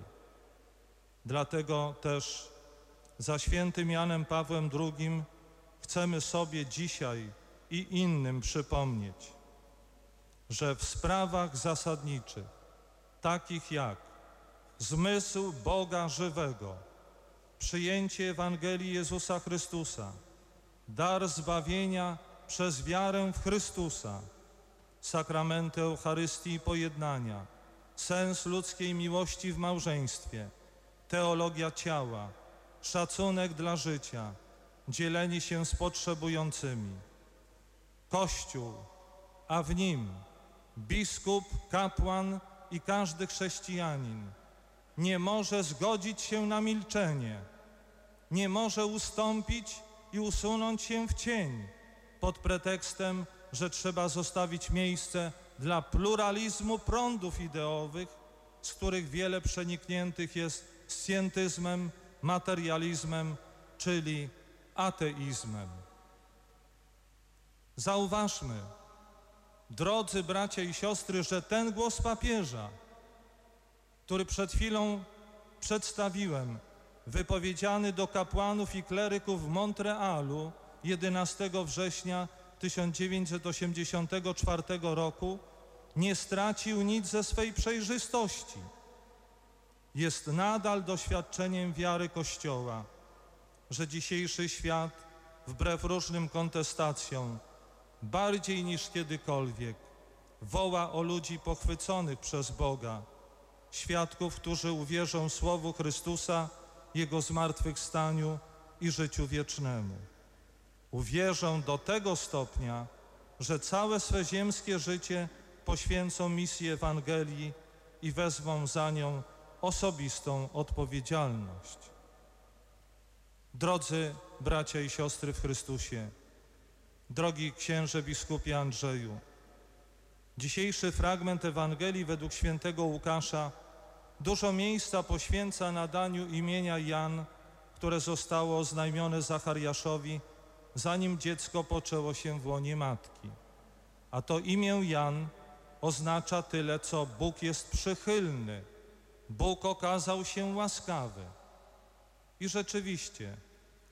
Dlatego też za świętym Janem Pawłem drugim chcemy sobie dzisiaj i innym przypomnieć, że w sprawach zasadniczych, takich jak zmysł Boga żywego, przyjęcie Ewangelii Jezusa Chrystusa, dar zbawienia przez wiarę w Chrystusa, sakramenty Eucharystii i pojednania, sens ludzkiej miłości w małżeństwie, teologia ciała, szacunek dla życia, dzielenie się z potrzebującymi. Kościół, a w nim biskup, kapłan i każdy chrześcijanin nie może zgodzić się na milczenie, nie może ustąpić i usunąć się w cień pod pretekstem, że trzeba zostawić miejsce dla pluralizmu prądów ideowych, z których wiele przenikniętych jest scjentyzmem, materializmem, czyli ateizmem. Zauważmy, drodzy bracia i siostry, że ten głos papieża, który przed chwilą przedstawiłem, wypowiedziany do kapłanów i kleryków w Montrealu jedenastego września tysiąc dziewięćset osiemdziesiątego czwartego roku, nie stracił nic ze swej przejrzystości. Jest nadal doświadczeniem wiary Kościoła, że dzisiejszy świat, wbrew różnym kontestacjom, bardziej niż kiedykolwiek woła o ludzi pochwyconych przez Boga, świadków, którzy uwierzą Słowu Chrystusa, Jego zmartwychwstaniu i życiu wiecznemu. Uwierzą do tego stopnia, że całe swe ziemskie życie poświęcą misji Ewangelii i wezmą za nią osobistą odpowiedzialność. Drodzy bracia i siostry w Chrystusie, drogi księże biskupie Andrzeju, dzisiejszy fragment Ewangelii według świętego Łukasza dużo miejsca poświęca nadaniu imienia Jan, które zostało oznajmione Zachariaszowi, zanim dziecko poczęło się w łonie matki. A to imię Jan oznacza tyle, co Bóg jest przychylny, Bóg okazał się łaskawy. I rzeczywiście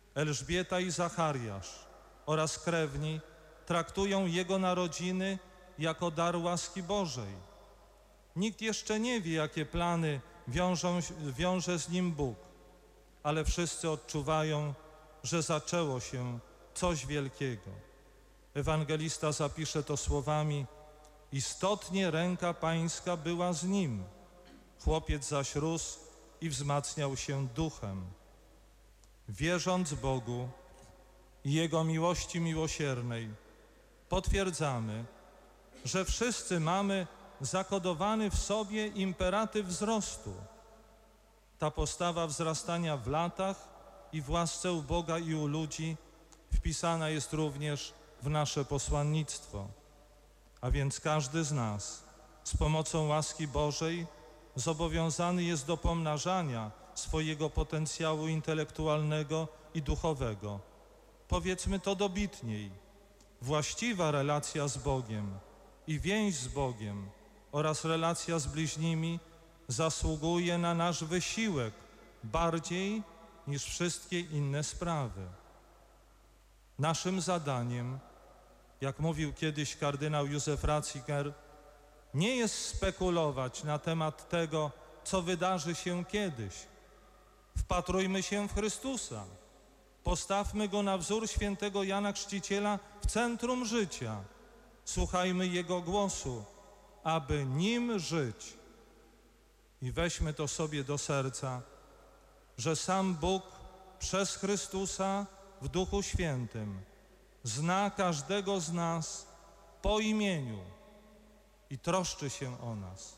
Elżbieta i Zachariasz oraz krewni traktują jego narodziny jako dar łaski Bożej. Nikt jeszcze nie wie, jakie plany wiążą, wiąże z nim Bóg, ale wszyscy odczuwają, że zaczęło się coś wielkiego. Ewangelista zapisze to słowami: istotnie ręka Pańska była z nim. Chłopiec zaś rósł i wzmacniał się duchem. Wierząc Bogu i Jego miłości miłosiernej, potwierdzamy, że wszyscy mamy zakodowany w sobie imperatyw wzrostu. Ta postawa wzrastania w latach i w łasce u Boga i u ludzi wpisana jest również w nasze posłannictwo. A więc każdy z nas z pomocą łaski Bożej zobowiązany jest do pomnażania swojego potencjału intelektualnego i duchowego. Powiedzmy to dobitniej. Właściwa relacja z Bogiem i więź z Bogiem oraz relacja z bliźnimi zasługuje na nasz wysiłek bardziej niż wszystkie inne sprawy. Naszym zadaniem, jak mówił kiedyś kardynał Józef Ratzinger, nie jest spekulować na temat tego, co wydarzy się kiedyś. Wpatrujmy się w Chrystusa. Postawmy Go na wzór świętego Jana Chrzciciela w centrum życia. Słuchajmy Jego głosu, aby Nim żyć. I weźmy to sobie do serca, że sam Bóg przez Chrystusa w Duchu Świętym zna każdego z nas po imieniu i troszczy się o nas.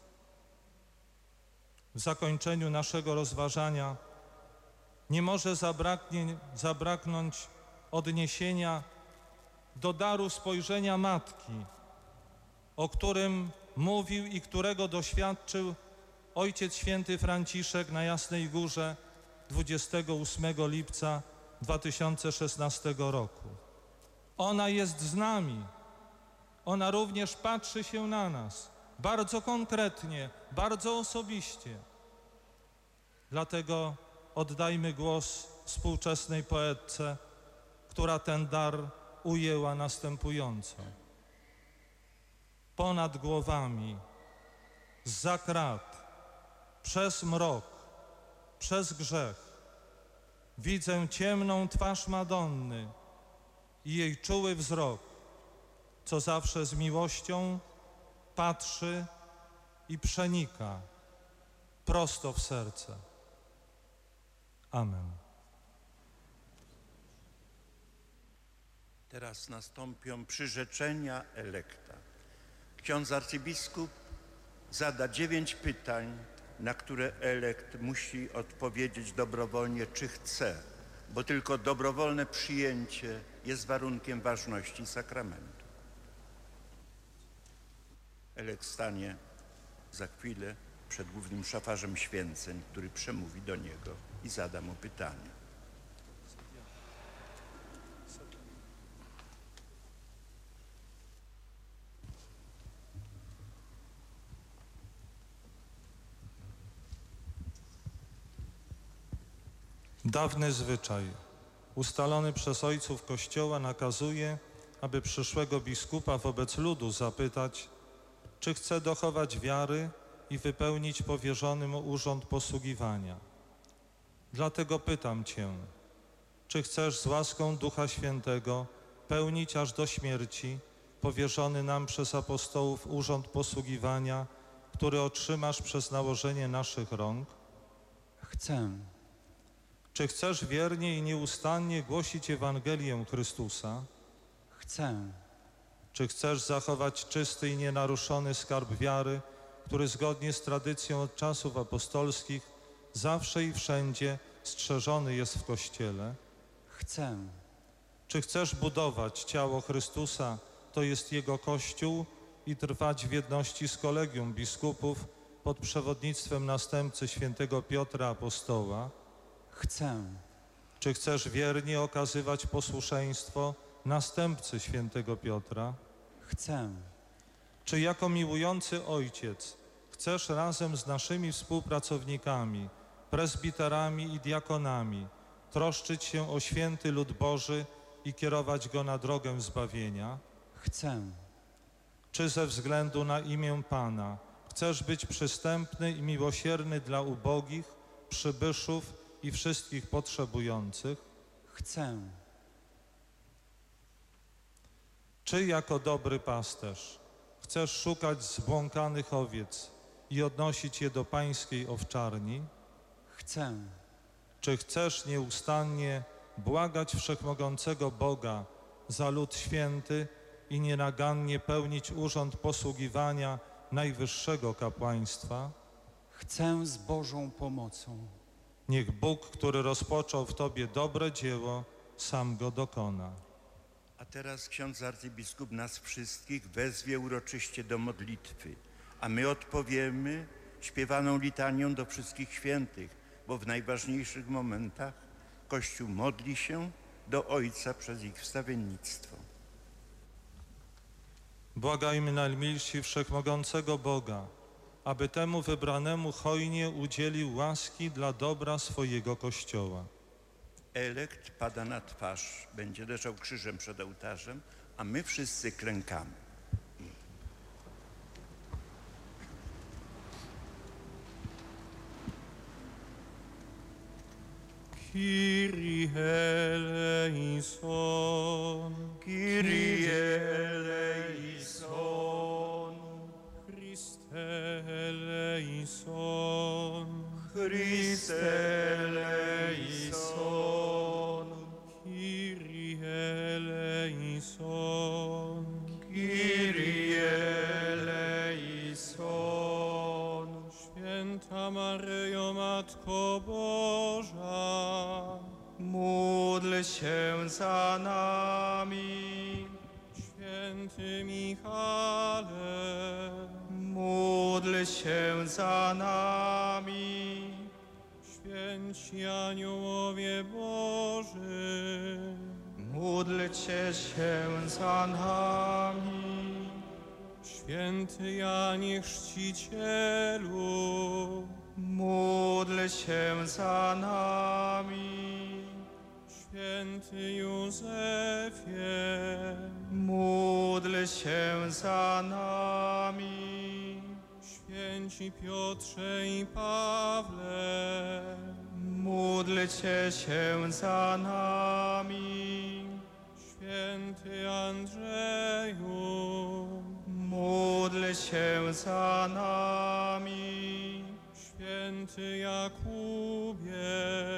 W zakończeniu naszego rozważania nie może zabraknie, zabraknąć odniesienia do daru spojrzenia Matki, o którym mówił i którego doświadczył Ojciec Święty Franciszek na Jasnej Górze dwudziestego ósmego lipca dwa tysiące szesnastego roku. Ona jest z nami. Ona również patrzy się na nas bardzo konkretnie, bardzo osobiście. Dlatego oddajmy głos współczesnej poetce, która ten dar ujęła następująco. Ponad głowami, zza krat, przez mrok, przez grzech widzę ciemną twarz Madonny i jej czuły wzrok, co zawsze z miłością patrzy i przenika prosto w serce. Amen. Teraz nastąpią przyrzeczenia elekta. Ksiądz arcybiskup zada dziewięć pytań, na które elekt musi odpowiedzieć dobrowolnie, czy chce, bo tylko dobrowolne przyjęcie jest warunkiem ważności sakramentu. Elekt stanie za chwilę przed głównym szafarzem święceń, który przemówi do niego i zada mu pytania. Dawny zwyczaj, ustalony przez ojców Kościoła, nakazuje, aby przyszłego biskupa wobec ludu zapytać, czy chce dochować wiary i wypełnić powierzony mu urząd posługiwania. Dlatego pytam Cię, czy chcesz z łaską Ducha Świętego pełnić aż do śmierci powierzony nam przez apostołów urząd posługiwania, który otrzymasz przez nałożenie naszych rąk? Chcę. Czy chcesz wiernie i nieustannie głosić Ewangelię Chrystusa? Chcę. Czy chcesz zachować czysty i nienaruszony skarb wiary, który zgodnie z tradycją od czasów apostolskich zawsze i wszędzie strzeżony jest w Kościele? Chcę. Czy chcesz budować ciało Chrystusa, to jest Jego Kościół, i trwać w jedności z kolegium biskupów pod przewodnictwem następcy świętego Piotra Apostoła? Chcę. Czy chcesz wiernie okazywać posłuszeństwo następcy świętego Piotra? Chcę. Czy jako miłujący ojciec chcesz razem z naszymi współpracownikami, prezbiterami i diakonami troszczyć się o święty lud Boży i kierować go na drogę zbawienia? Chcę. czy ze względu na imię Pana chcesz być przystępny i miłosierny dla ubogich, przybyszów i wszystkich potrzebujących? Chcę. Czy jako dobry pasterz chcesz szukać zbłąkanych owiec i odnosić je do pańskiej owczarni? Chcę. Czy chcesz nieustannie błagać Wszechmogącego Boga za lud święty i nienagannie pełnić urząd posługiwania najwyższego kapłaństwa? Chcę z Bożą pomocą. Niech Bóg, który rozpoczął w Tobie dobre dzieło, sam go dokona. A teraz ksiądz arcybiskup nas wszystkich wezwie uroczyście do modlitwy, a my odpowiemy śpiewaną litanią do wszystkich świętych, bo w najważniejszych momentach Kościół modli się do Ojca przez ich wstawiennictwo. Błagajmy najmilsi Wszechmogącego Boga, aby temu wybranemu hojnie udzielił łaski dla dobra swojego Kościoła. Elekt pada na twarz, będzie leżał krzyżem przed ołtarzem, a my wszyscy klękamy. Kyrie eleison, Kyrie eleison, Christe eleison, Christe eleison, Kyrie eleison, Kyrie eleison. Święta Maryjo, Matko Boża, Módl się za nami. Święty Michale, Módl się za nami. Święci Aniołowie Boży, Módlcie się za nami. Święty Janie Chrzcicielu, Módl się za nami. Święty Józefie, Módl się za nami. Święci Piotrze i Pawle, Módlcie się za nami. Święty Andrzeju, Módl się za nami. Święty Jakubie,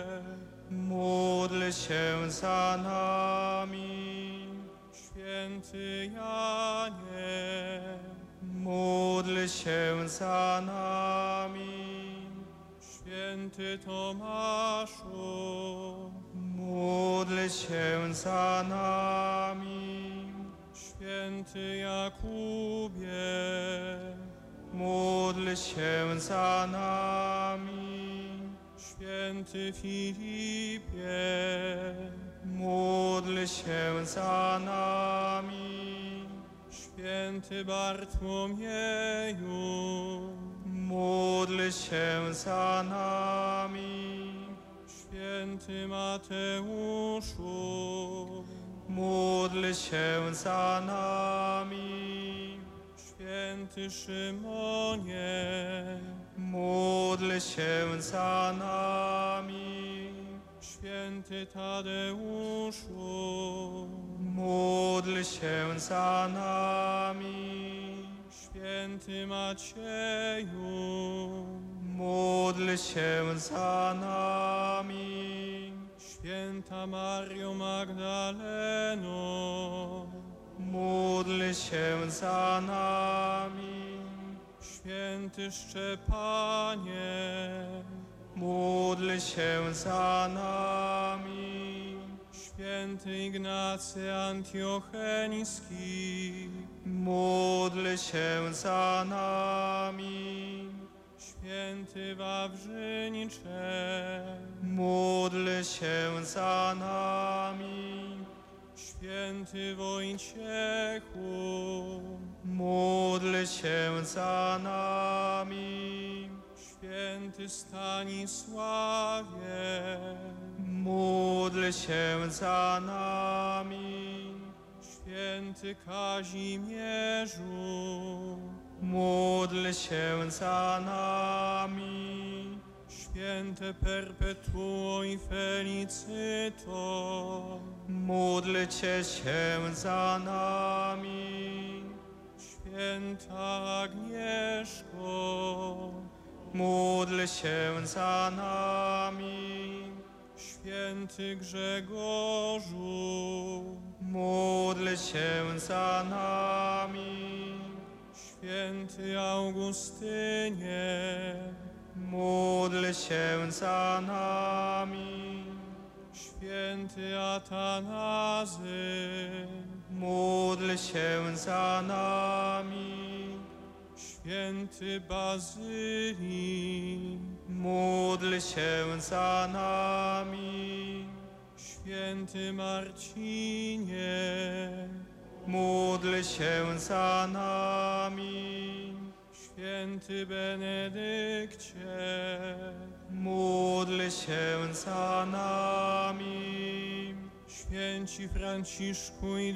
Módl się za nami. Święty Janie, Módl się za nami. Święty Tomaszu, Módl się za nami. Święty Jakubie, Módl się za nami. Święty Filipie, Módl się za nami. Święty Bartłomieju, Módl się za nami. Święty Mateuszu, Módl się za nami. Święty Szymonie, Módl się za nami. Święty Tadeuszu, Módl się za nami. Święty Macieju, Módl się za nami. Święta Mario Magdaleno, Módl się za nami. Święty Szczepanie, Módl się za nami. Święty Ignacy Antiocheński, Módl się za nami. Święty Wawrzyńcze, Módl się za nami. Święty Wojciechu, Módl się za nami. Święty Stanisławie, Módl się za nami. Święty Kazimierzu, módl się za nami. Święte Perpetuo i Felicyto, Módlcie się za nami. Święta Agnieszko, Módl się za nami. Święty Grzegorzu, Módl się za nami. Święty Augustynie, Módl się za nami. Święty Atanazy, Módl się za nami. Święty Bazylii, Módl się za nami. Święty Marcinie, Módl się za nami. Święty Benedykcie, Módl się za nami. Święci Franciszku i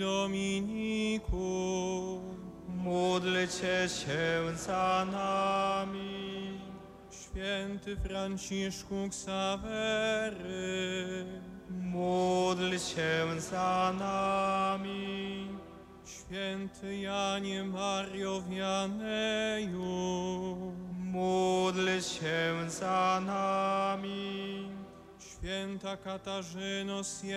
Dominiku, Módlcie się za nami. Święty Franciszku Ksawery, Módl się za nami. Święty Janie Mario Wianeju, Módl się za nami. Święta Katarzyno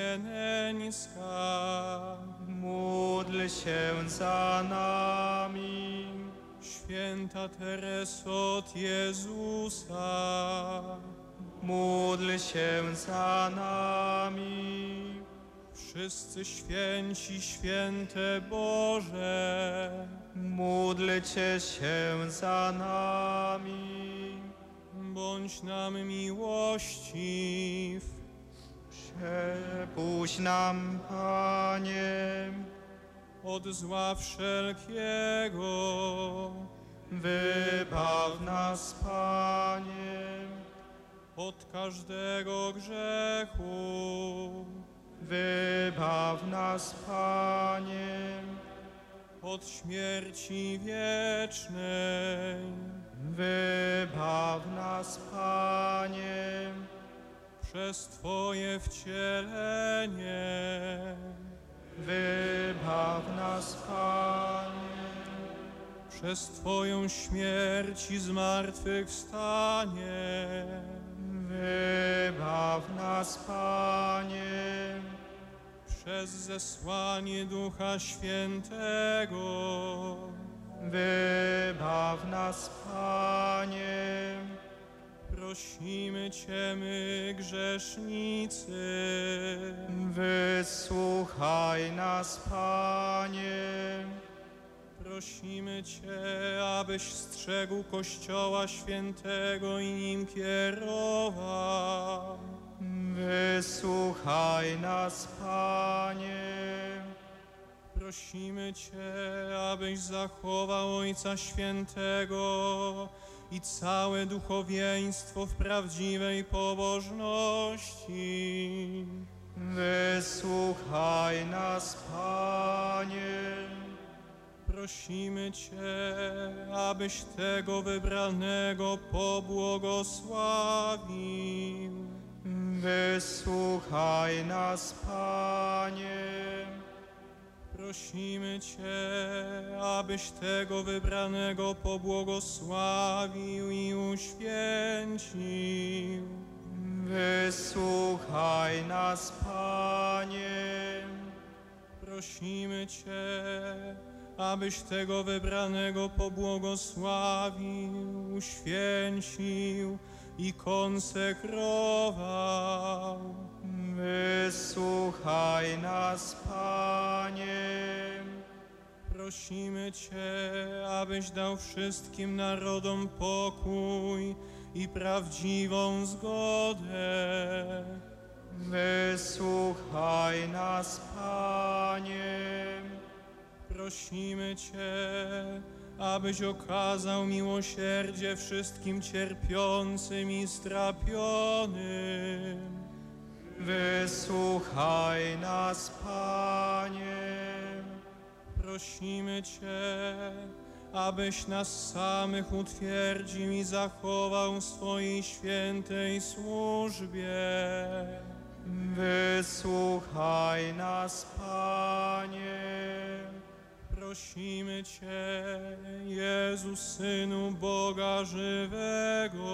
Sieneńska, Módl się za nami. Święta Tereso od Jezusa, Módl się za nami. wszyscy święci, święte Boże, Módlcie się za nami. bądź nam miłościw. Przepuść nam, Panie, Od zła wszelkiego, wybaw nas, Panie, od każdego grzechu, wybaw nas, Panie, od śmierci wiecznej, wybaw nas, Panie, przez Twoje wcielenie, wybaw nas, Panie, przez Twoją śmierć i zmartwychwstanie, wybaw nas, Panie, przez zesłanie Ducha Świętego, wybaw nas, Panie. prosimy Cię, my grzesznicy. Wysłuchaj nas, Panie. Prosimy Cię, abyś strzegł Kościoła Świętego i nim kierował. Wysłuchaj nas, Panie. Prosimy Cię, abyś zachował Ojca Świętego i całe duchowieństwo w prawdziwej pobożności. Wysłuchaj nas, Panie. Prosimy Cię, abyś tego wybranego pobłogosławił. Wysłuchaj nas, Panie. Prosimy Cię, abyś tego wybranego pobłogosławił i uświęcił. Wysłuchaj nas, Panie. Prosimy Cię, abyś tego wybranego pobłogosławił, uświęcił i konsekrował. Wysłuchaj nas, Panie. Prosimy Cię, abyś dał wszystkim narodom pokój i prawdziwą zgodę. Wysłuchaj nas, Panie. Prosimy Cię, abyś okazał miłosierdzie wszystkim cierpiącym i strapionym. Wysłuchaj nas, Panie. prosimy Cię, abyś nas samych utwierdził i zachował w swojej świętej służbie. Wysłuchaj nas, Panie. Prosimy Cię, Jezu, Synu Boga żywego.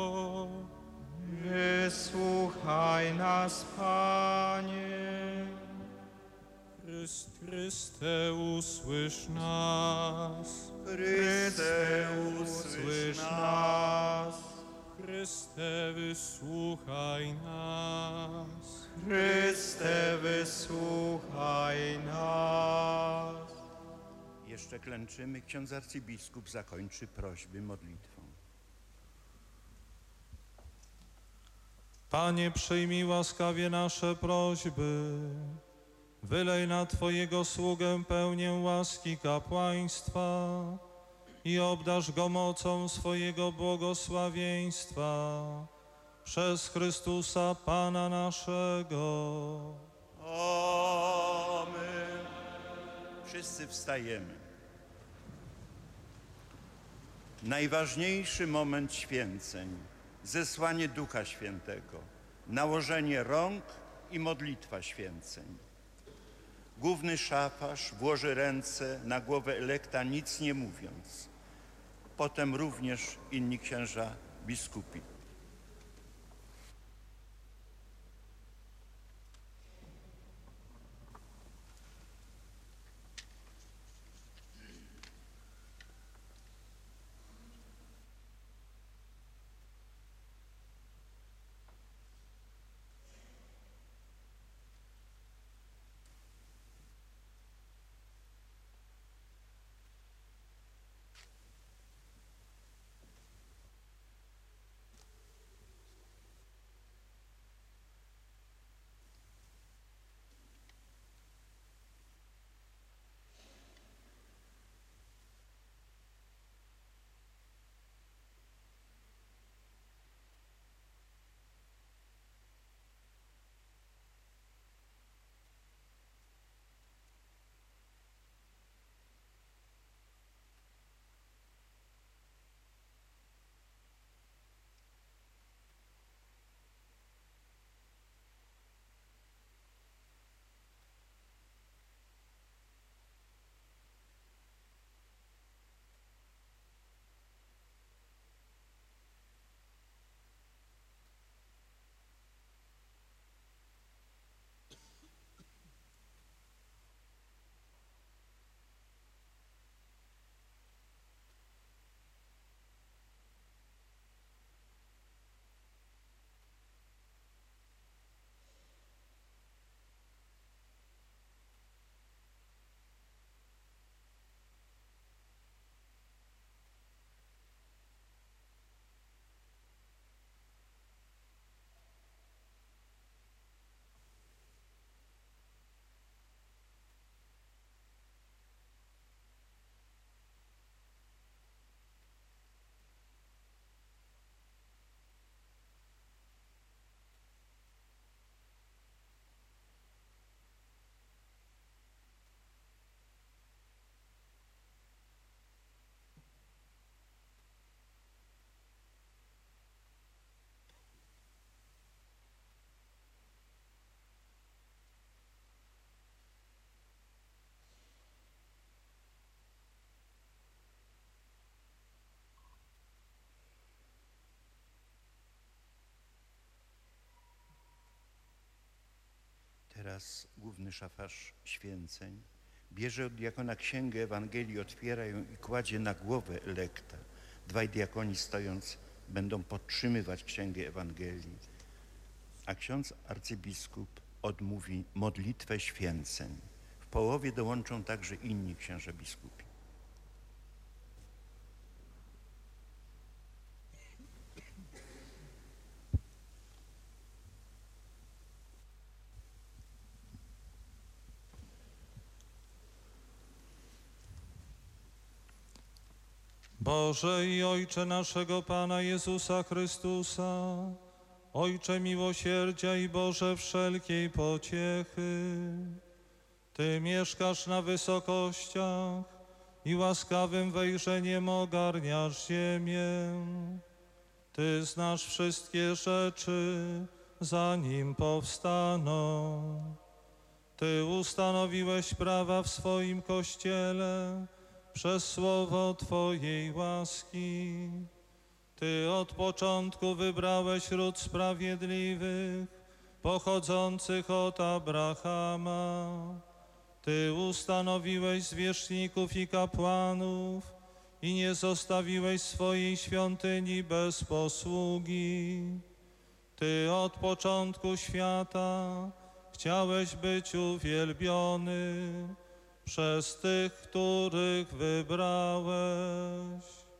Wysłuchaj nas, Panie. Chryst, Chryste, usłysz nas. Chryste, usłysz nas. Chryste, wysłuchaj nas. Chryste, wysłuchaj nas. Jeszcze klęczymy, ksiądz arcybiskup zakończy prośby modlitwą. Panie, przyjmij łaskawie nasze prośby. Wylej na Twojego sługę pełnię łaski kapłaństwa i obdarz go mocą swojego błogosławieństwa przez Chrystusa Pana naszego. Amen. Wszyscy wstajemy. Najważniejszy moment święceń, zesłanie Ducha Świętego, nałożenie rąk i modlitwa święceń. Główny szafarz włoży ręce na głowę elekta, nic nie mówiąc. Potem również inni księża biskupi. Teraz główny szafarz święceń bierze od diakona księgę Ewangelii, otwiera ją i kładzie na głowę elekta. Dwaj diakoni stojąc będą podtrzymywać księgę Ewangelii, a ksiądz arcybiskup odmówi modlitwę święceń. W połowie dołączą także inni księża biskupi. Boże i Ojcze naszego Pana Jezusa Chrystusa, Ojcze miłosierdzia i Boże wszelkiej pociechy, Ty mieszkasz na wysokościach i łaskawym wejrzeniem ogarniasz ziemię. Ty znasz wszystkie rzeczy, zanim powstaną. Ty ustanowiłeś prawa w swoim Kościele przez słowo Twojej łaski. Ty od początku wybrałeś ród sprawiedliwych, pochodzących od Abrahama. Ty ustanowiłeś zwierzchników i kapłanów i nie zostawiłeś swojej świątyni bez posługi. Ty od początku świata chciałeś być uwielbiony przez tych, których wybrałeś.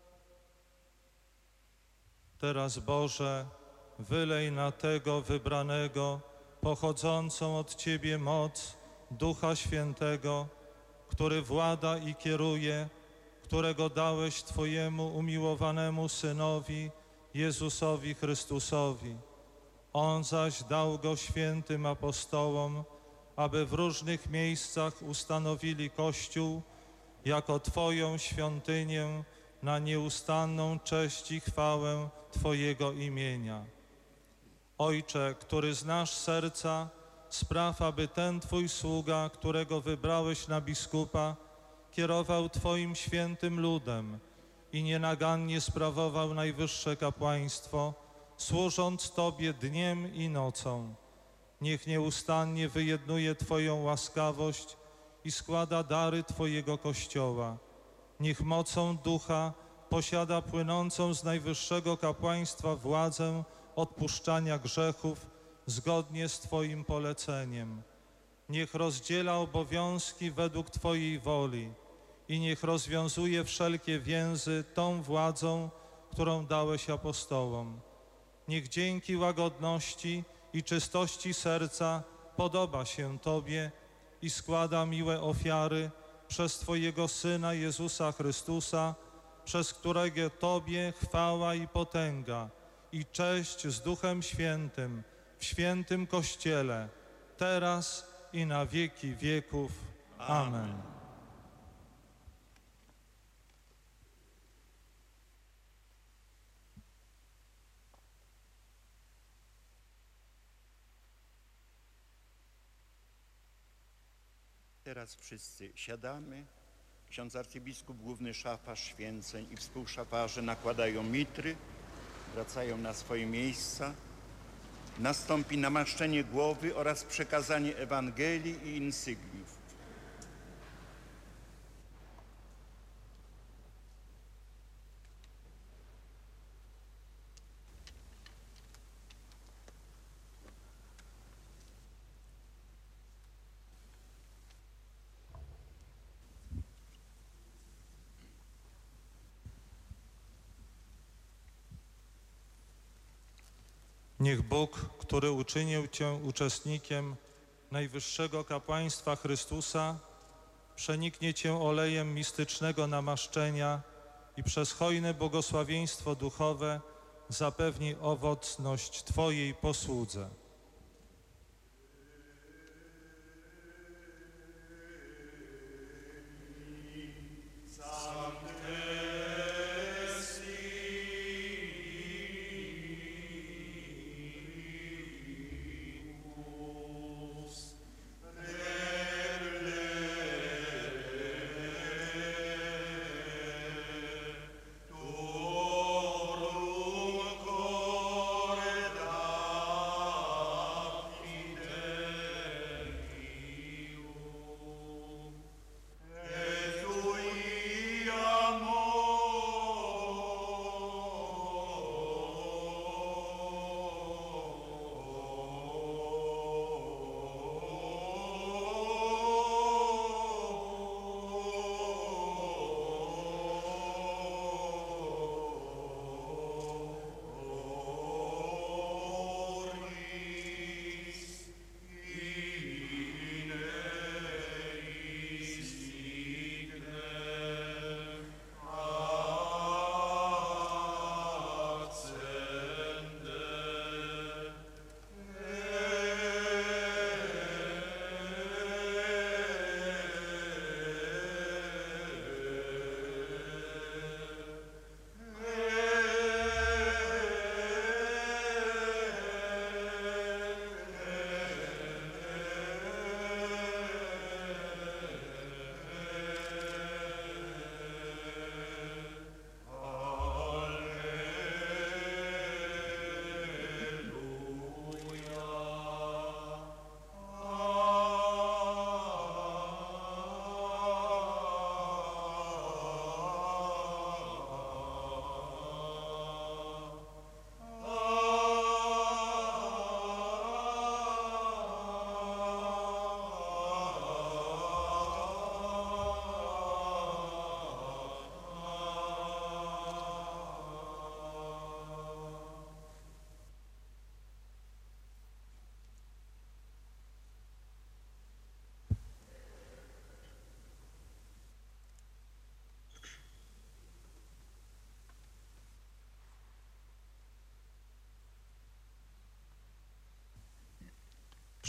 Teraz, Boże, wylej na tego wybranego pochodzącą od Ciebie moc Ducha Świętego, który włada i kieruje, którego dałeś Twojemu umiłowanemu Synowi, Jezusowi Chrystusowi. On zaś dał go świętym apostołom, aby w różnych miejscach ustanowili Kościół jako Twoją świątynię na nieustanną cześć i chwałę Twojego imienia. Ojcze, który znasz serca, spraw, aby ten Twój sługa, którego wybrałeś na biskupa, kierował Twoim świętym ludem i nienagannie sprawował najwyższe kapłaństwo, służąc Tobie dniem i nocą. Niech nieustannie wyjednuje Twoją łaskawość i składa dary Twojego Kościoła. Niech mocą Ducha posiada płynącą z najwyższego kapłaństwa władzę odpuszczania grzechów zgodnie z Twoim poleceniem. Niech rozdziela obowiązki według Twojej woli i niech rozwiązuje wszelkie więzy tą władzą, którą dałeś apostołom. Niech dzięki łagodności i czystości serca podoba się Tobie i składa miłe ofiary przez Twojego Syna Jezusa Chrystusa, przez którego Tobie chwała i potęga i cześć z Duchem Świętym w świętym Kościele, teraz i na wieki wieków. Amen. Teraz wszyscy siadamy. Ksiądz arcybiskup, główny szafarz święceń i współszafarze nakładają mitry, wracają na swoje miejsca. Nastąpi namaszczenie głowy oraz przekazanie Ewangelii i insygniów. Niech Bóg, który uczynił Cię uczestnikiem najwyższego kapłaństwa Chrystusa, przeniknie Cię olejem mistycznego namaszczenia i przez hojne błogosławieństwo duchowe zapewni owocność Twojej posłudze. Dorum corde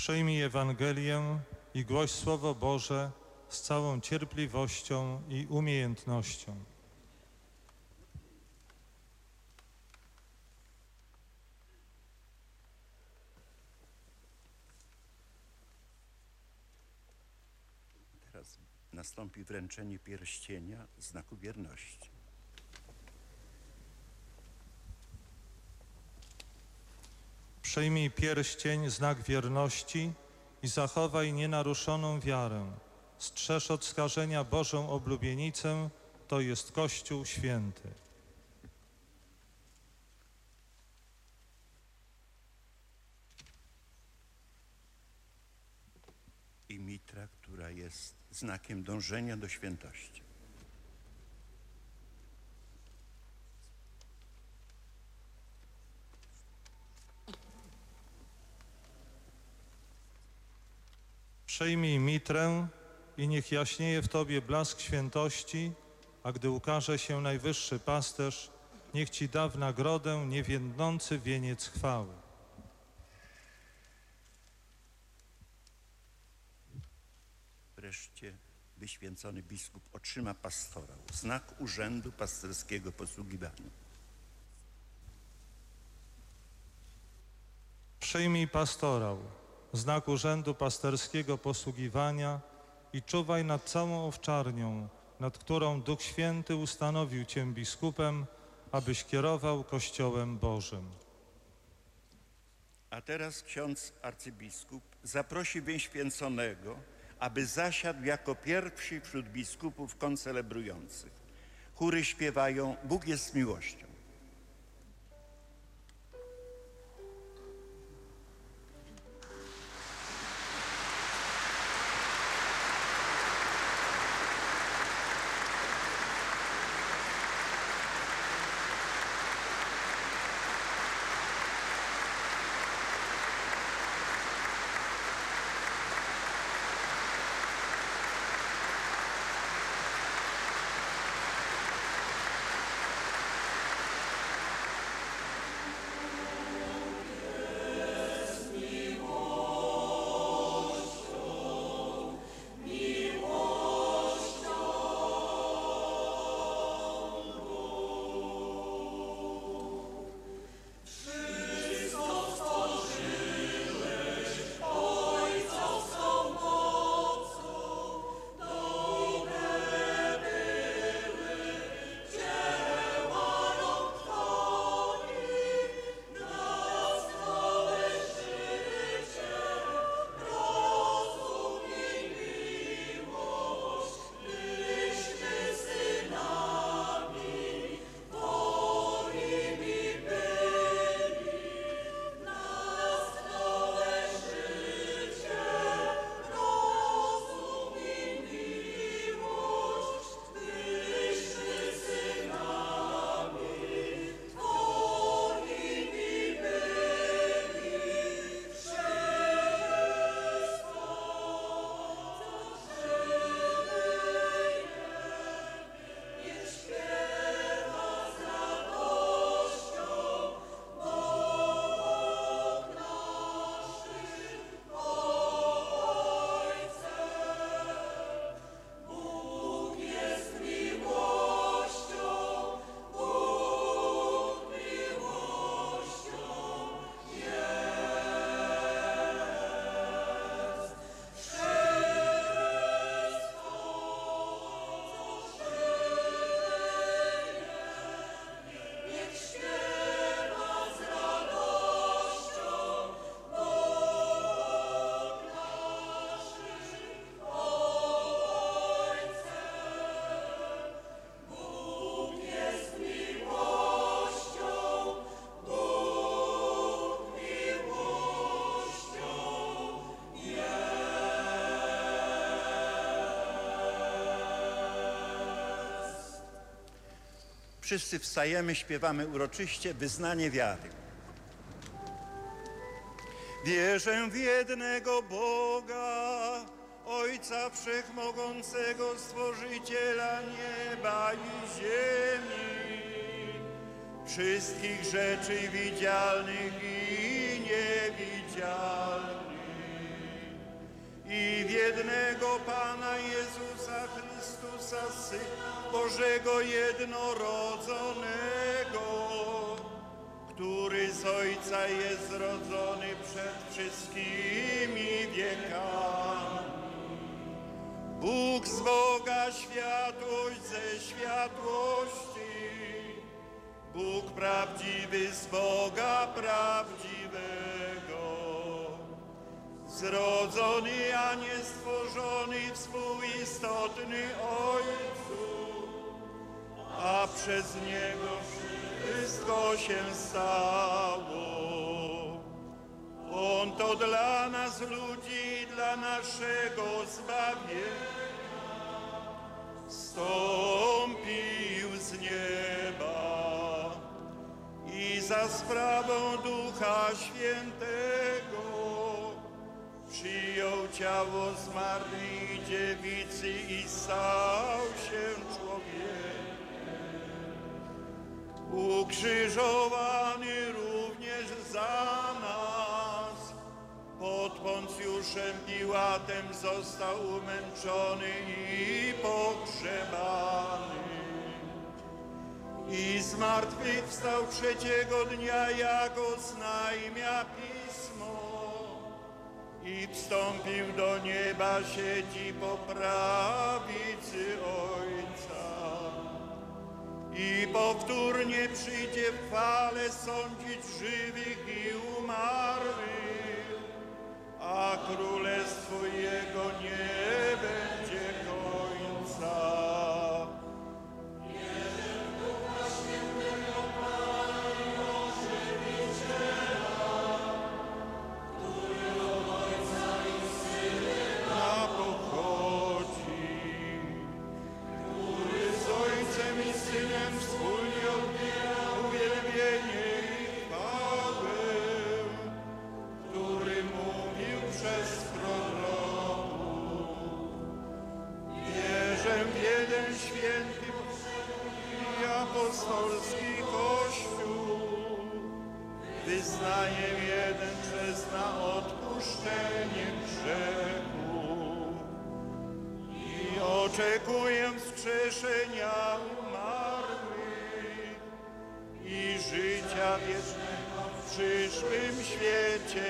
Przyjmij Ewangelię i głoś Słowo Boże z całą cierpliwością i umiejętnością. Teraz nastąpi wręczenie pierścienia, znaku wierności. Przyjmij pierścień, znak wierności i zachowaj nienaruszoną wiarę. Strzeż od skażenia Bożą oblubienicę, to jest Kościół święty. I mitra, która jest znakiem dążenia do świętości. Przyjmij mitrę i niech jaśnieje w Tobie blask świętości, a gdy ukaże się najwyższy pasterz, niech Ci da w nagrodę niewiędnący wieniec chwały. Wreszcie wyświęcony biskup otrzyma pastorał, znak urzędu pasterskiego posługiwania. Przyjmij pastorał, znak urzędu pasterskiego posługiwania i czuwaj nad całą owczarnią, nad którą Duch Święty ustanowił Cię biskupem, abyś kierował Kościołem Bożym. A teraz ksiądz arcybiskup zaprosi wyświęconego, aby zasiadł jako pierwszy wśród biskupów koncelebrujących. Chóry śpiewają Bóg jest miłością. Wszyscy wstajemy, śpiewamy uroczyście wyznanie wiary. Wierzę w jednego Boga, Ojca Wszechmogącego, Stworzyciela nieba i ziemi, wszystkich rzeczy widzialnych i niewidzialnych. i w jednego Pana Jezusa Chrystusa, Syna Bożego jednorodzonego, który z Ojca jest zrodzony przed wszystkimi wiekami. Bóg z Boga, światłość ze światłości, Bóg prawdziwy z Boga prawdziwego, zrodzony, a nie stworzony, współistotny Ojcu, a przez Niego wszystko się stało. On to dla nas ludzi, dla naszego zbawienia stąpił z nieba i za sprawą Ducha Świętego przyjął ciało zmarłej dziewicy i stał się człowiekiem. Ukrzyżowany również za nas, pod Poncjuszem Piłatem został umęczony i pogrzebany. I zmartwychwstał trzeciego dnia, jak oznajmia Pismo, i wstąpił do nieba, siedzi po prawicy Ojca. I powtórnie przyjdzie w chwale sądzić żywych i umarłych, a królestwo Jego nie będzie końca. Wierzę w Ducha Świętego, Pana i Ożywiciela, który od Ojca i Syna pochodzi, który z Ojcem i Synem wspólnie odbiera uwielbienie i chwałę, który mówił przez proroków. Wierzę w jeden święty i apostolski Kościół, wyznaję jeden chrzest na odpuszczenie grzechów i oczekuję wskrzeszenia umarłych i życia wiecznego w przyszłym świecie.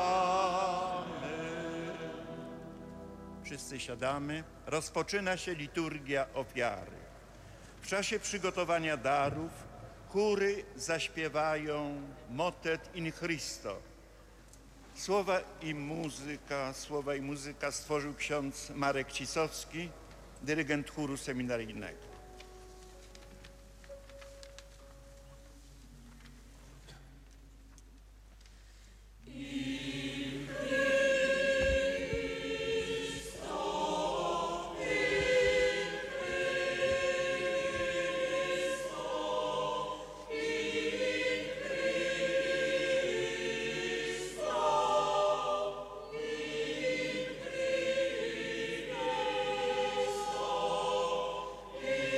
Amen. Wszyscy siadamy. Rozpoczyna się liturgia ofiary. W czasie przygotowania darów chóry zaśpiewają motet in Christo. Słowa i muzyka, słowa i muzyka stworzył ksiądz Marek Cisowski, dyrygent chóru seminaryjnego. Christo,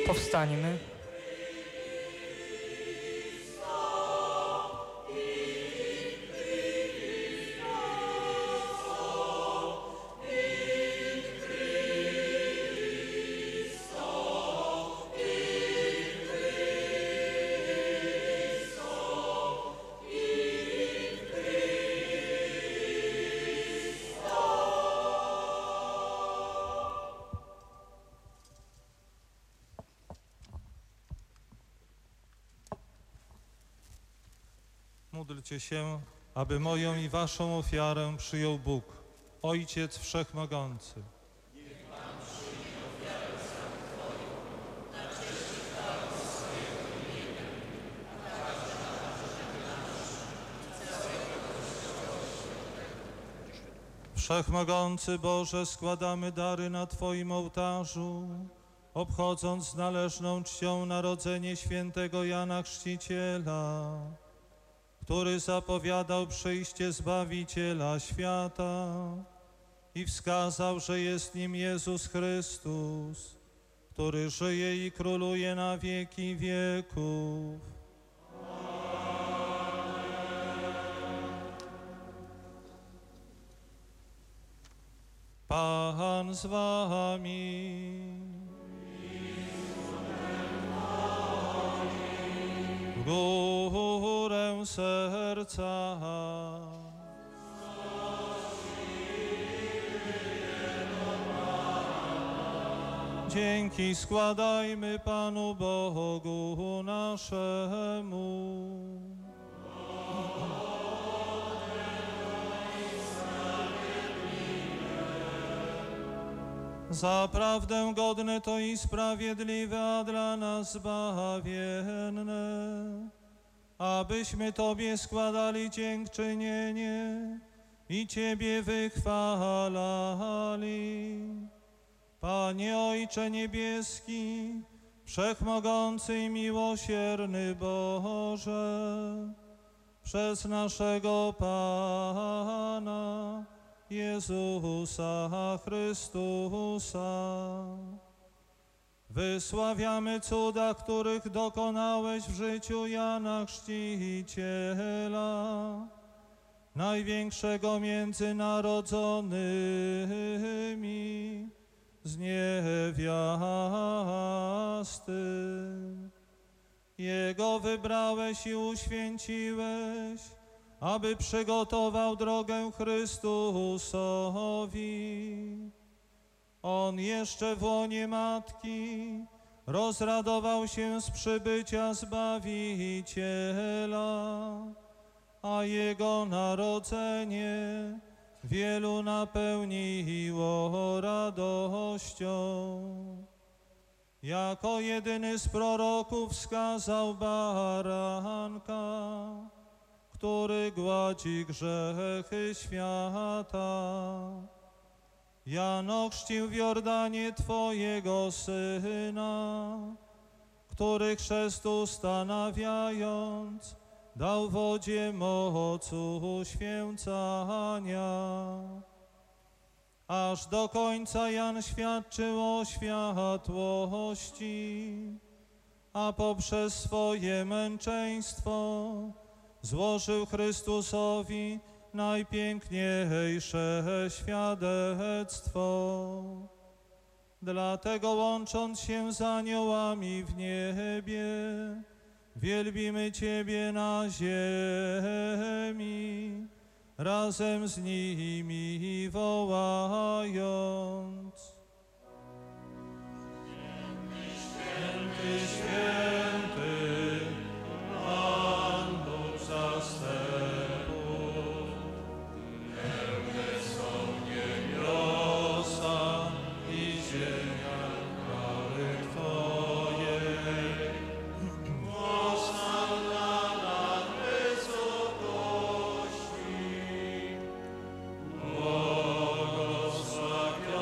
Powstańmy. Módlcie się, aby moją i waszą ofiarę przyjął Bóg, Ojciec Wszechmogący. Wszechmogący Boże, składamy dary na Twoim ołtarzu, obchodząc z należną czcią narodzenie świętego Jana Chrzciciela, który zapowiadał przyjście Zbawiciela świata i wskazał, że jest nim Jezus Chrystus, który żyje i króluje na wieki wieków. Pan z wami. W górę serca. Dzięki składajmy Panu Bogu naszemu. Zaprawdę godne to i sprawiedliwe, a dla nas zbawienne, abyśmy Tobie składali dziękczynienie i Ciebie wychwalali. Panie Ojcze Niebieski, Wszechmogący i miłosierny Boże, przez naszego Pana Jezusa Chrystusa wysławiamy cuda, których dokonałeś w życiu Jana Chrzciciela, największego między narodzonymi z niewiasty. Jego wybrałeś i uświęciłeś, aby przygotował drogę Chrystusowi. On jeszcze w łonie matki rozradował się z przybycia Zbawiciela, a Jego narodzenie wielu napełniło radością. Jako jedyny z proroków wskazał baranka, który gładzi grzechy świata. Jan ochrzcił w Jordanie Twojego Syna, który chrzest ustanawiając dał wodzie moc uświęcania. Aż do końca Jan świadczył o światłości, a poprzez swoje męczeństwo złożył Chrystusowi najpiękniejsze świadectwo. Dlatego łącząc się z aniołami w niebie, wielbimy Ciebie na ziemi, razem z nimi wołając: Święty, święty, Pan Bóg zastępów, pełne są niebiosa i ziemia chwały Twojej. Hosanna na wysokości, błogosławiony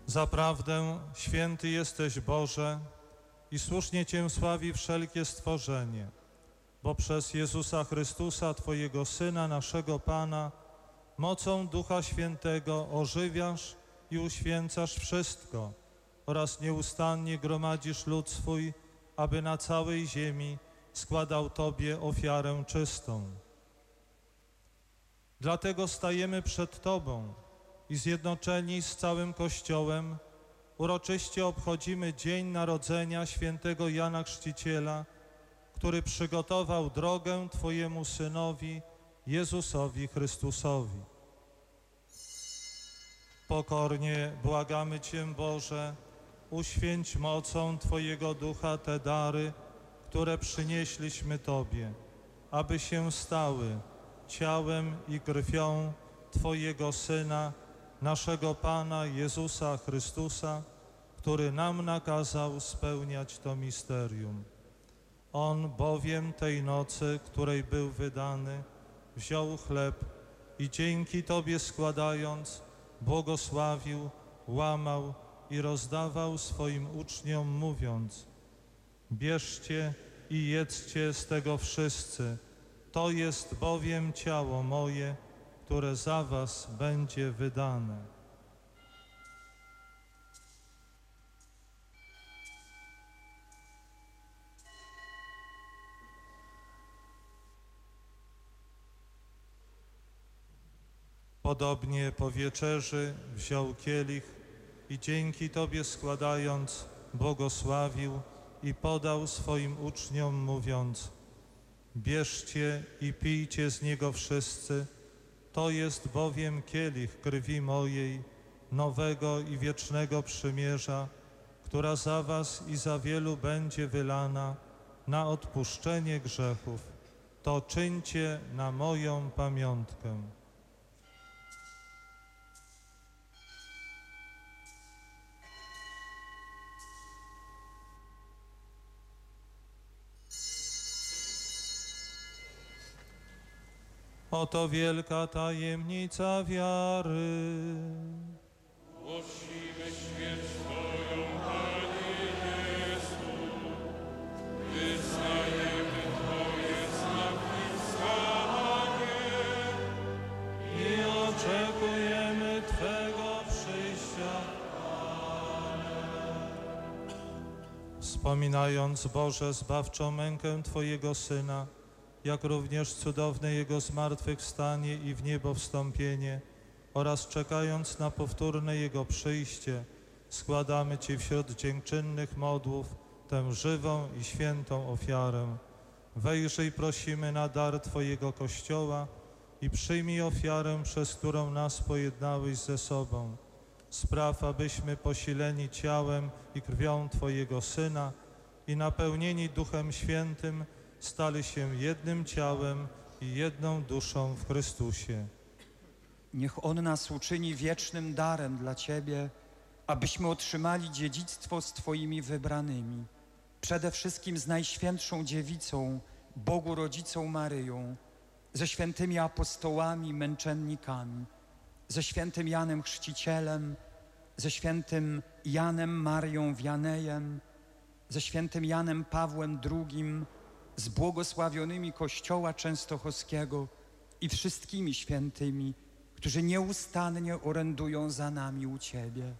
Zaprawdę święty jesteś, Boże, i słusznie Cię sławi wszelkie stworzenie, bo przez Jezusa Chrystusa, Twojego Syna, naszego Pana, mocą Ducha Świętego ożywiasz i uświęcasz wszystko oraz nieustannie gromadzisz lud swój, aby na całej ziemi składał Tobie ofiarę czystą. Dlatego stajemy przed Tobą i zjednoczeni z całym Kościołem uroczyście obchodzimy Dzień Narodzenia świętego Jana Chrzciciela, który przygotował drogę Twojemu Synowi, Jezusowi Chrystusowi. Pokornie błagamy Cię, Boże, uświęć mocą Twojego Ducha te dary, które przynieśliśmy Tobie, aby się stały ciałem i krwią Twojego Syna, naszego Pana Jezusa Chrystusa, który nam nakazał spełniać to misterium. On bowiem tej nocy, której był wydany, wziął chleb i dzięki Tobie składając, błogosławił, łamał i rozdawał swoim uczniom, mówiąc: bierzcie i jedzcie z tego wszyscy, to jest bowiem ciało moje, które za was będzie wydane. Podobnie po wieczerzy wziął kielich i dzięki Tobie składając, błogosławił i podał swoim uczniom, mówiąc: bierzcie i pijcie z niego wszyscy, to jest bowiem kielich krwi mojej, nowego i wiecznego przymierza, która za was i za wielu będzie wylana na odpuszczenie grzechów. To czyńcie na moją pamiątkę. Oto wielka tajemnica wiary. Głosimy śmierć Twoją, Panie Jezu, wyznajemy Twoje zmartwychwstanie I oczekujemy Twego przyjścia. Wspominając, Boże, zbawczą mękę Twojego Syna, jak również cudowne Jego zmartwychwstanie i w niebo wstąpienie oraz czekając na powtórne Jego przyjście, składamy Ci wśród dziękczynnych modłów tę żywą i świętą ofiarę. Wejrzyj, prosimy, na dar Twojego Kościoła i przyjmij ofiarę, przez którą nas pojednałeś ze sobą. Spraw, abyśmy posileni ciałem i krwią Twojego Syna i napełnieni Duchem Świętym stali się jednym ciałem i jedną duszą w Chrystusie. Niech On nas uczyni wiecznym darem dla Ciebie, abyśmy otrzymali dziedzictwo z Twoimi wybranymi, przede wszystkim z Najświętszą Dziewicą, Bogu Rodzicą Maryją, ze świętymi apostołami, męczennikami, ze świętym Janem Chrzcicielem, ze świętym Janem Marią Wianejem, ze świętym Janem Pawłem drugim, z błogosławionymi Kościoła Częstochowskiego i wszystkimi świętymi, którzy nieustannie orędują za nami u Ciebie.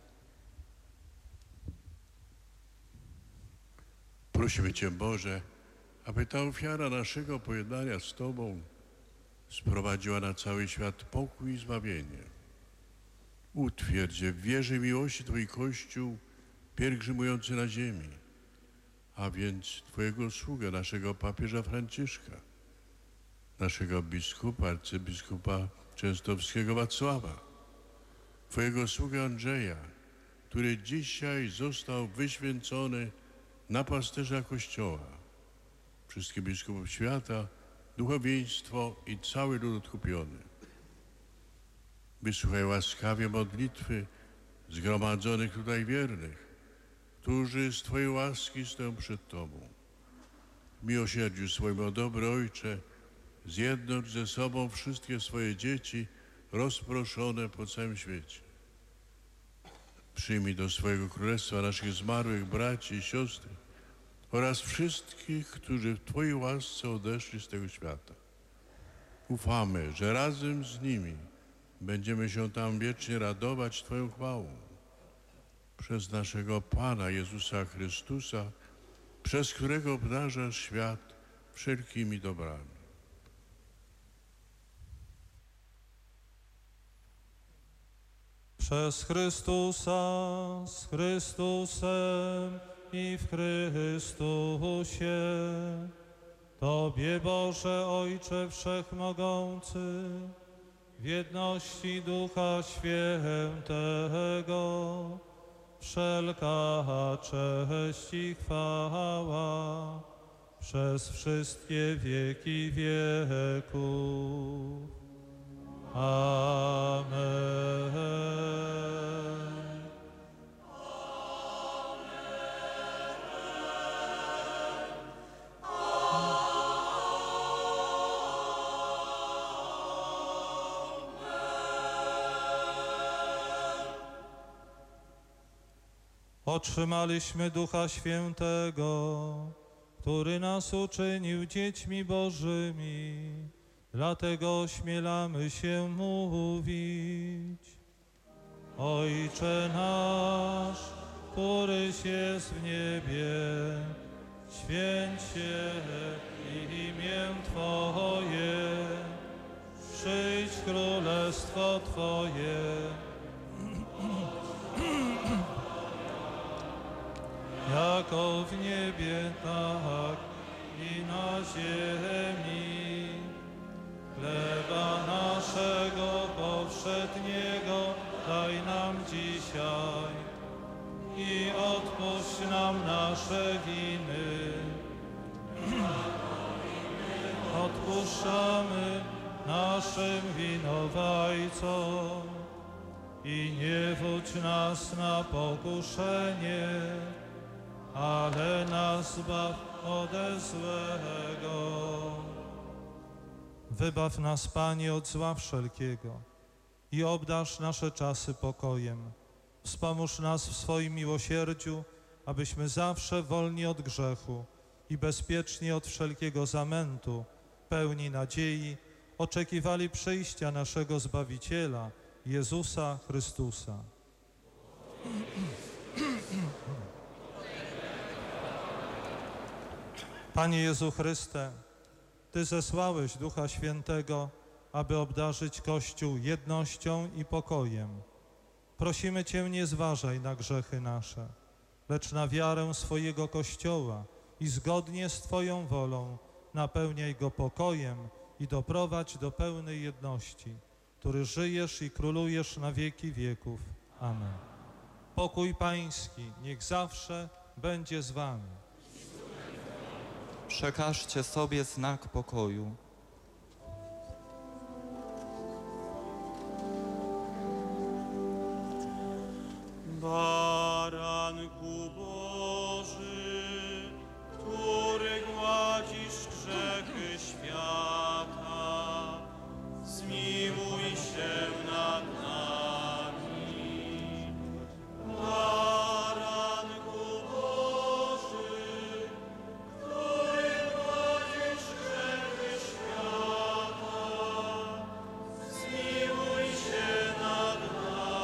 Prosimy Cię, Boże, aby ta ofiara naszego pojednania z Tobą sprowadziła na cały świat pokój i zbawienie. Utwierdź w wierze i miłości Twój Kościół pielgrzymujący na ziemi, a więc Twojego sługę, naszego papieża Franciszka, naszego biskupa, arcybiskupa częstochowskiego Wacława, Twojego sługę Andrzeja, który dzisiaj został wyświęcony na pasterza Kościoła, wszystkich biskupów świata, duchowieństwo i cały lud odkupiony. Wysłuchaj łaskawie modlitwy zgromadzonych tutaj wiernych, którzy z Twojej łaski stoją przed Tobą. W miłosierdziu swoim, o dobry Ojcze, zjednocz ze sobą wszystkie swoje dzieci rozproszone po całym świecie. Przyjmij do swojego królestwa naszych zmarłych braci i siostry oraz wszystkich, którzy w Twojej łasce odeszli z tego świata. Ufamy, że razem z nimi będziemy się tam wiecznie radować Twoją chwałą. Przez naszego Pana Jezusa Chrystusa, przez którego obdarzasz świat wszelkimi dobrami. Przez Chrystusa, z Chrystusem i w Chrystusie, Tobie, Boże Ojcze Wszechmogący, w jedności Ducha Świętego, wszelka cześć i chwała przez wszystkie wieki wieków. Amen. Otrzymaliśmy Ducha Świętego, który nas uczynił dziećmi Bożymi. Dlatego ośmielamy się mówić: Ojcze nasz, któryś jest w niebie, święć się imię Twoje, przyjdź królestwo Twoje. Jako w niebie, tak i na ziemi. Chleba naszego powszedniego daj nam dzisiaj i odpuść nam nasze winy. Odpuszczamy naszym winowajcom i nie wódź nas na pokuszenie, ale nas zbaw ode złego. Wybaw nas, Panie, od zła wszelkiego i obdarz nasze czasy pokojem. Wspomóż nas w swoim miłosierdziu, abyśmy zawsze wolni od grzechu i bezpieczni od wszelkiego zamętu, pełni nadziei, oczekiwali przyjścia naszego Zbawiciela, Jezusa Chrystusa. Panie Jezu Chryste, Ty zesłałeś Ducha Świętego, aby obdarzyć Kościół jednością i pokojem. Prosimy Cię, nie zważaj na grzechy nasze, lecz na wiarę swojego Kościoła i zgodnie z Twoją wolą napełniaj go pokojem i doprowadź do pełnej jedności, który żyjesz i królujesz na wieki wieków. Amen. Pokój Pański niech zawsze będzie z Wami. Przekażcie sobie znak pokoju. Baranku Boży, który gładzisz grzechy świata, zmiłuj się nad nami. Baranku Boży, który gładzisz grzechy świata, zmiłuj się nad nami.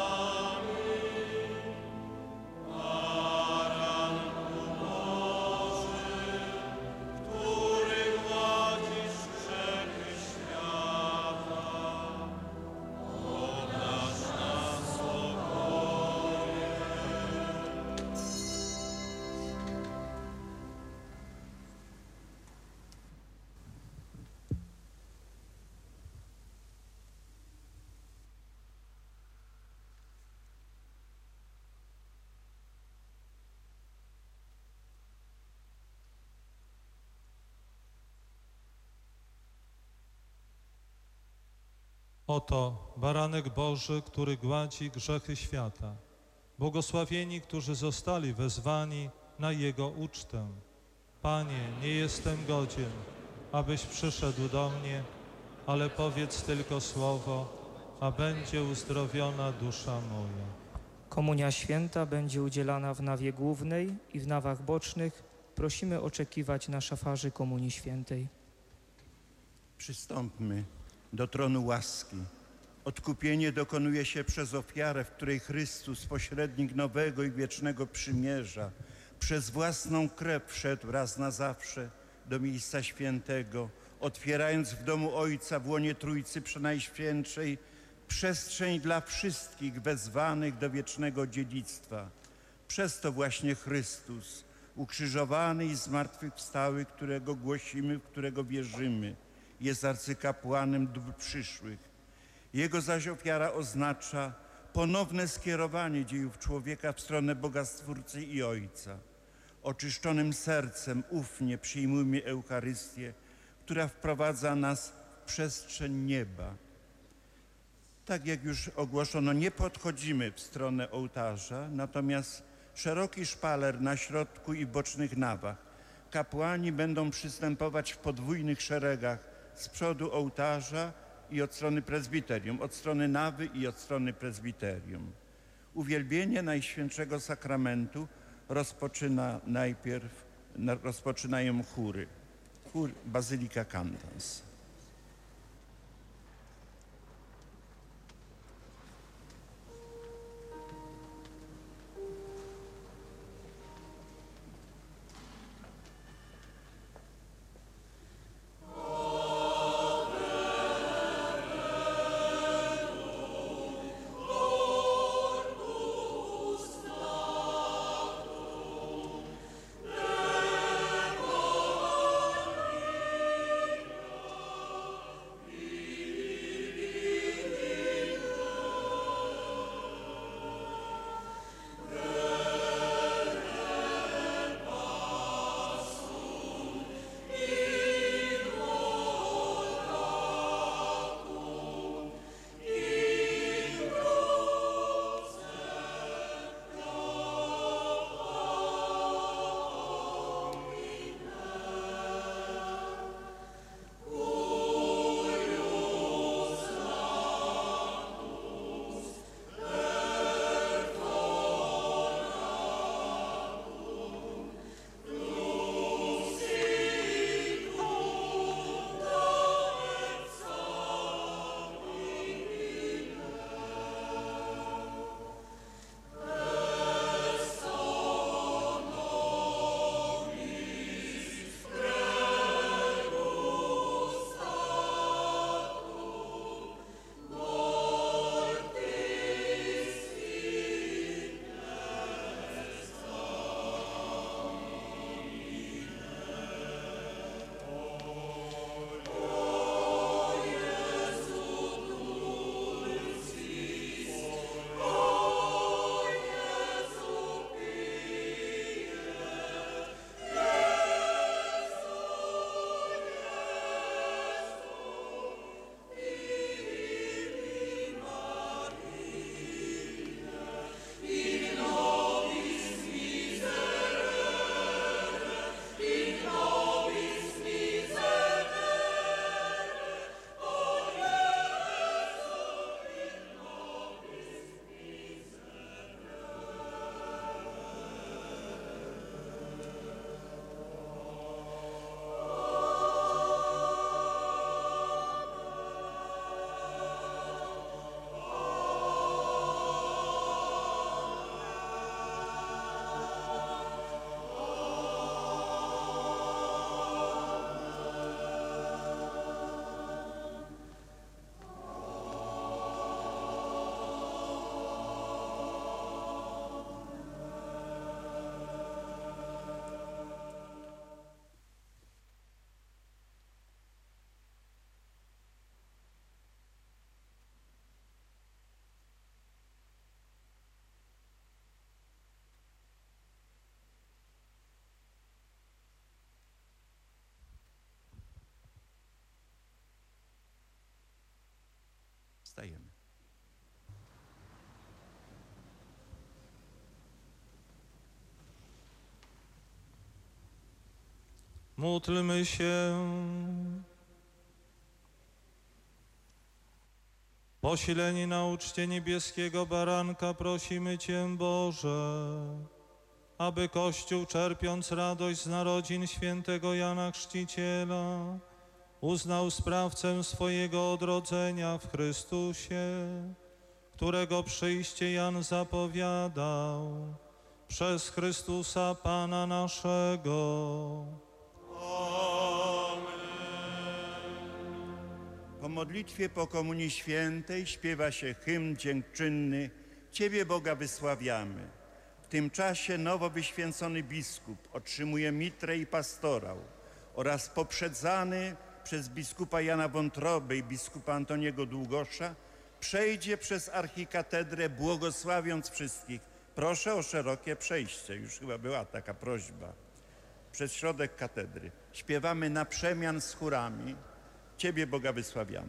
Oto baranek Boży, który gładzi grzechy świata. Błogosławieni, którzy zostali wezwani na Jego ucztę. Panie, nie jestem godzien, abyś przyszedł do mnie, ale powiedz tylko słowo, a będzie uzdrowiona dusza moja. Komunia święta będzie udzielana w nawie głównej i w nawach bocznych. Prosimy oczekiwać na szafarzy Komunii Świętej. Przystąpmy do tronu łaski. Odkupienie dokonuje się przez ofiarę, w której Chrystus, pośrednik nowego i wiecznego przymierza, przez własną krew wszedł raz na zawsze do miejsca świętego, otwierając w domu Ojca w łonie Trójcy Przenajświętszej przestrzeń dla wszystkich wezwanych do wiecznego dziedzictwa. Przez to właśnie Chrystus, ukrzyżowany i zmartwychwstały, którego głosimy, w którego wierzymy, jest arcykapłanem dóbr przyszłych. Jego zaś ofiara oznacza ponowne skierowanie dziejów człowieka w stronę Boga Stwórcy i Ojca. Oczyszczonym sercem ufnie przyjmujmy Eucharystię, która wprowadza nas w przestrzeń nieba. Tak jak już ogłoszono, nie podchodzimy w stronę ołtarza, natomiast szeroki szpaler na środku i bocznych nawach. Kapłani będą przystępować w podwójnych szeregach z przodu ołtarza i od strony prezbiterium, od strony nawy i od strony prezbiterium. Uwielbienie Najświętszego Sakramentu rozpoczyna najpierw, rozpoczynają chóry. Chór Basilica Cantans. Wstajemy. Módlmy się. Posileni na uczcie niebieskiego baranka prosimy Cię, Boże, aby Kościół, czerpiąc radość z narodzin świętego Jana Chrzciciela, uznał sprawcę swojego odrodzenia w Chrystusie, którego przyjście Jan zapowiadał, przez Chrystusa Pana naszego. Po modlitwie po Komunii Świętej śpiewa się hymn dziękczynny Ciebie, Boga, wysławiamy. W tym czasie nowo wyświęcony biskup otrzymuje mitrę i pastorał oraz poprzedzany przez biskupa Jana Wątrobę i biskupa Antoniego Długosza przejdzie przez archikatedrę, błogosławiąc wszystkich. Proszę o szerokie przejście, już chyba była taka prośba. Przez środek katedry. Śpiewamy na przemian z chórami. Ciebie, Boga, wysławiamy.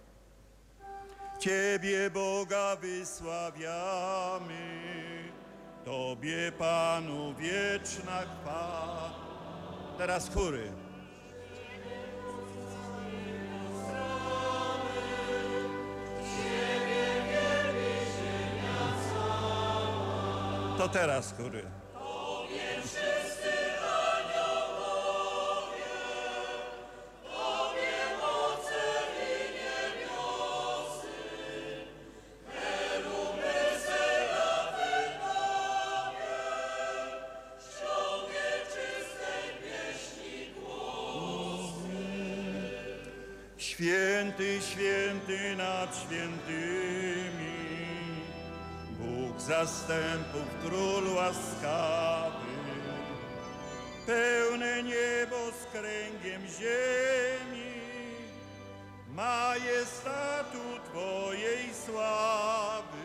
Ciebie, Boga, wysławiamy, Tobie, Panu, wieczna chwała. Teraz chóry. To teraz chóry. Święty, święty nad świętymi, Bóg zastępów, Król łaskawy, pełne niebo z kręgiem ziemi, majestatu Twojej sławy.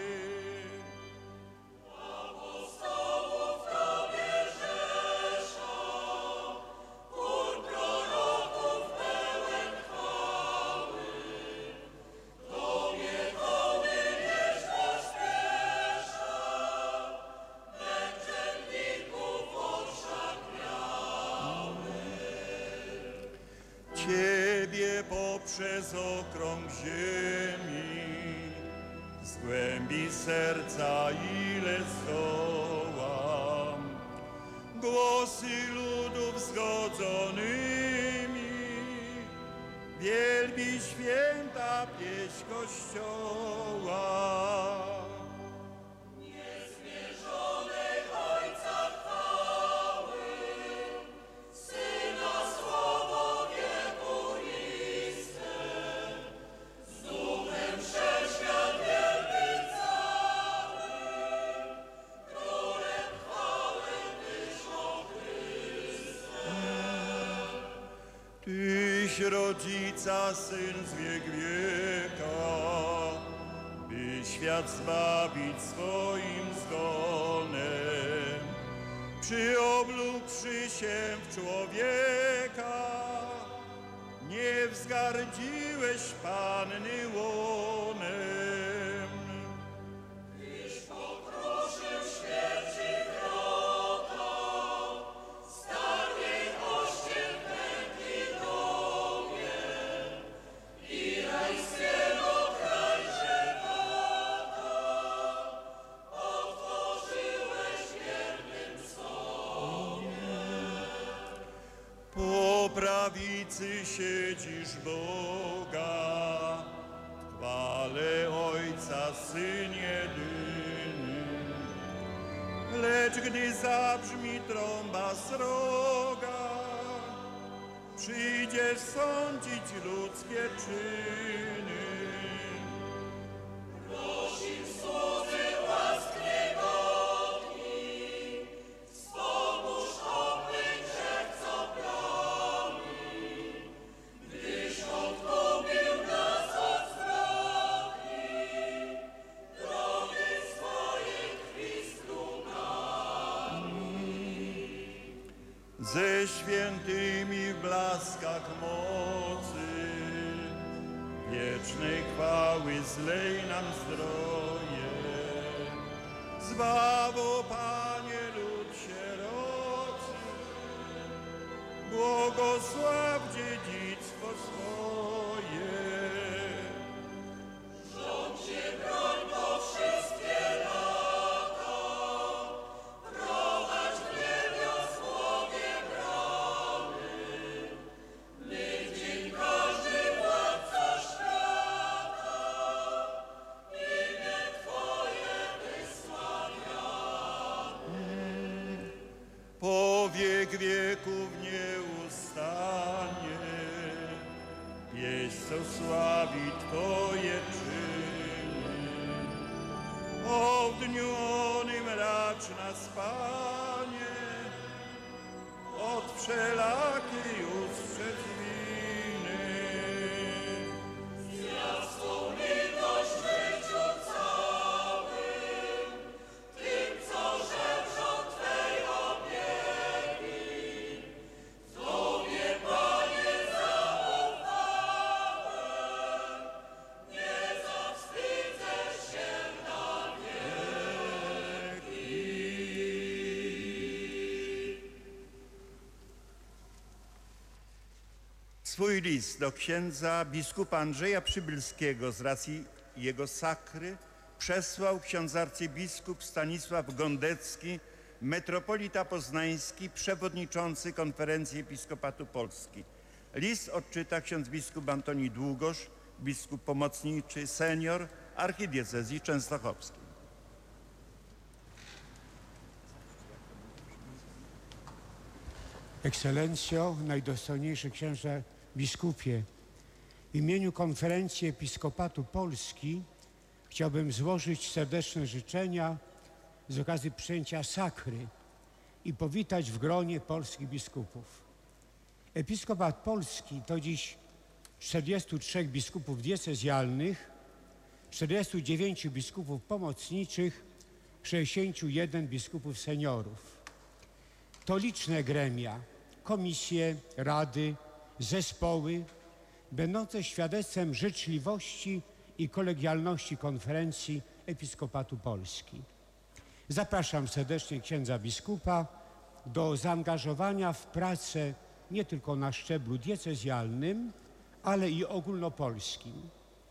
Ciebie poprzez okrąg ziemi, z głębi serca ile zdołam, głosy ludów zgodzonymi, wielbi święta pieśń Kościoła. Tyś rodzica, Syn z wiek wieka, by świat zbawić swoim zgonem. Przyoblókłszy się w człowieka, nie wzgardziłeś Panny łonem. Tyś pokruszył śmierci wrota, starwie oścień pękli dowiem i rajskiego kraj żywota otworzyłeś wiernym sobie. Po prawicy siedzisz Boga, w chwale Ojca, Syn jedyny. Lecz gdy zabrzmi trąba sroga, przyjdziesz sądzić ludzkie czyny. Prosim słudzy łask niegodni, wspomóż obmych grzech, co ploni, gdyś odkupił nas od zbrodni, drogi swojej krwi strugami. Ze świętymi w blaskach mocy, wiecznej chwały zlej nam zdroje. Zbaw, o Panie, lud sierocy, błogosław dziedzictwo swoje. wiek wieków nie ustanie. Pieśń, co sławi Twoje czyny. O, w dniu onym racz nas, Panie, od wszelakiej ustrzec winy. Zwiastuj miłość w życiu całym, tym, co żebrzą Twej opieki. Tobie, Panie, zaufałem, nie zawstydzę się na wieki. Swój list do księdza biskupa Andrzeja Przybylskiego z racji jego sakry przesłał ksiądz arcybiskup Stanisław Gondecki, metropolita poznański, przewodniczący Konferencji Episkopatu Polski. List odczyta ksiądz biskup Antoni Długosz, biskup pomocniczy senior archidiecezji częstochowskiej. Ekscelencjo, najdostojniejszy księże biskupie, w imieniu Konferencji Episkopatu Polski chciałbym złożyć serdeczne życzenia z okazji przyjęcia sakry i powitać w gronie polskich biskupów. Episkopat Polski to dziś czterdziestu trzech biskupów diecezjalnych, czterdziestu dziewięciu biskupów pomocniczych, sześćdziesięciu jeden biskupów seniorów. To liczne gremia, komisje, rady, zespoły, będące świadectwem życzliwości i kolegialności Konferencji Episkopatu Polski. Zapraszam serdecznie księdza biskupa do zaangażowania w pracę nie tylko na szczeblu diecezjalnym, ale i ogólnopolskim.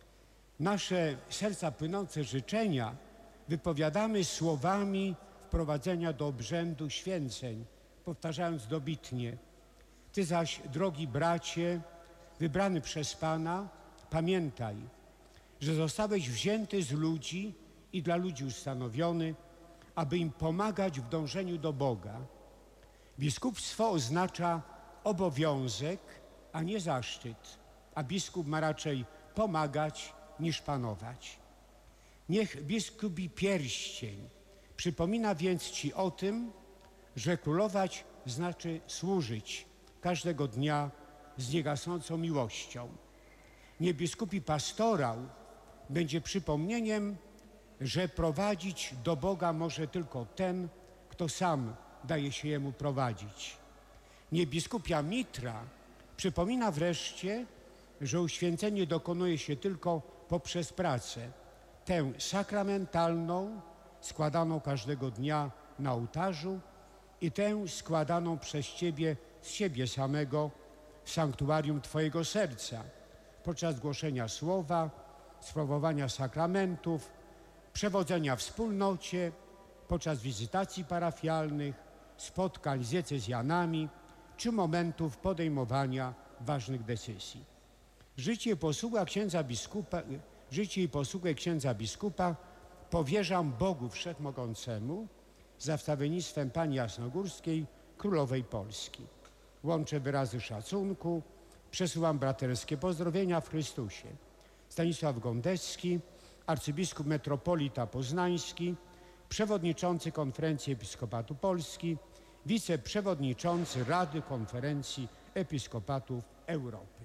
Nasze serca płynące życzenia wypowiadamy słowami wprowadzenia do obrzędu święceń, powtarzając dobitnie: Ty zaś, drogi bracie, wybrany przez Pana, pamiętaj, że zostałeś wzięty z ludzi i dla ludzi ustanowiony, aby im pomagać w dążeniu do Boga. Biskupstwo oznacza obowiązek, a nie zaszczyt, a biskup ma raczej pomagać niż panować. Niech biskupi pierścień przypomina więc Ci o tym, że królować znaczy służyć każdego dnia z niegasnącą miłością. Niech biskupi pastorał będzie przypomnieniem, że prowadzić do Boga może tylko ten, kto sam daje się Jemu prowadzić. Niech biskupia mitra przypomina wreszcie, że uświęcenie dokonuje się tylko poprzez pracę, tę sakramentalną, składaną każdego dnia na ołtarzu i tę składaną przez Ciebie z siebie samego w sanktuarium Twojego serca, podczas głoszenia słowa, sprawowania sakramentów, przewodzenia wspólnocie, podczas wizytacji parafialnych, spotkań z diecezjanami czy momentów podejmowania ważnych decyzji. Życie i posługę księdza biskupa, życie i posługę księdza biskupa powierzam Bogu Wszechmogącemu za wstawiennictwem Pani Jasnogórskiej, Królowej Polski. Łączę wyrazy szacunku, przesyłam braterskie pozdrowienia w Chrystusie. Stanisław Gondecki, arcybiskup metropolita poznański, przewodniczący Konferencji Episkopatu Polski, wiceprzewodniczący Rady Konferencji Episkopatów Europy.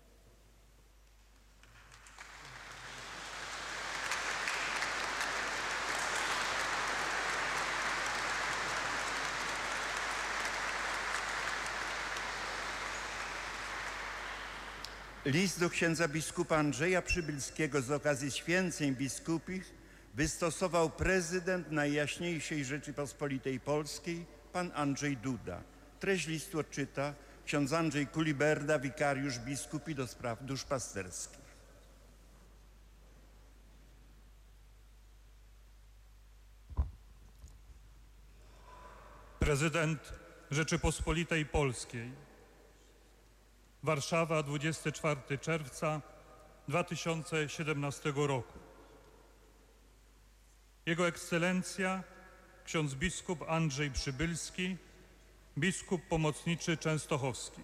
List do księdza biskupa Andrzeja Przybylskiego z okazji święceń biskupich wystosował prezydent Najjaśniejszej Rzeczypospolitej Polskiej, pan Andrzej Duda. Treść listu odczyta ksiądz Andrzej Kuliberda, wikariusz biskupi do spraw duszpasterskich. Prezydent Rzeczypospolitej Polskiej. Warszawa, dwudziestego czwartego czerwca dwa tysiące siedemnastego roku. Jego Ekscelencja, ksiądz biskup Andrzej Przybylski, biskup pomocniczy częstochowski.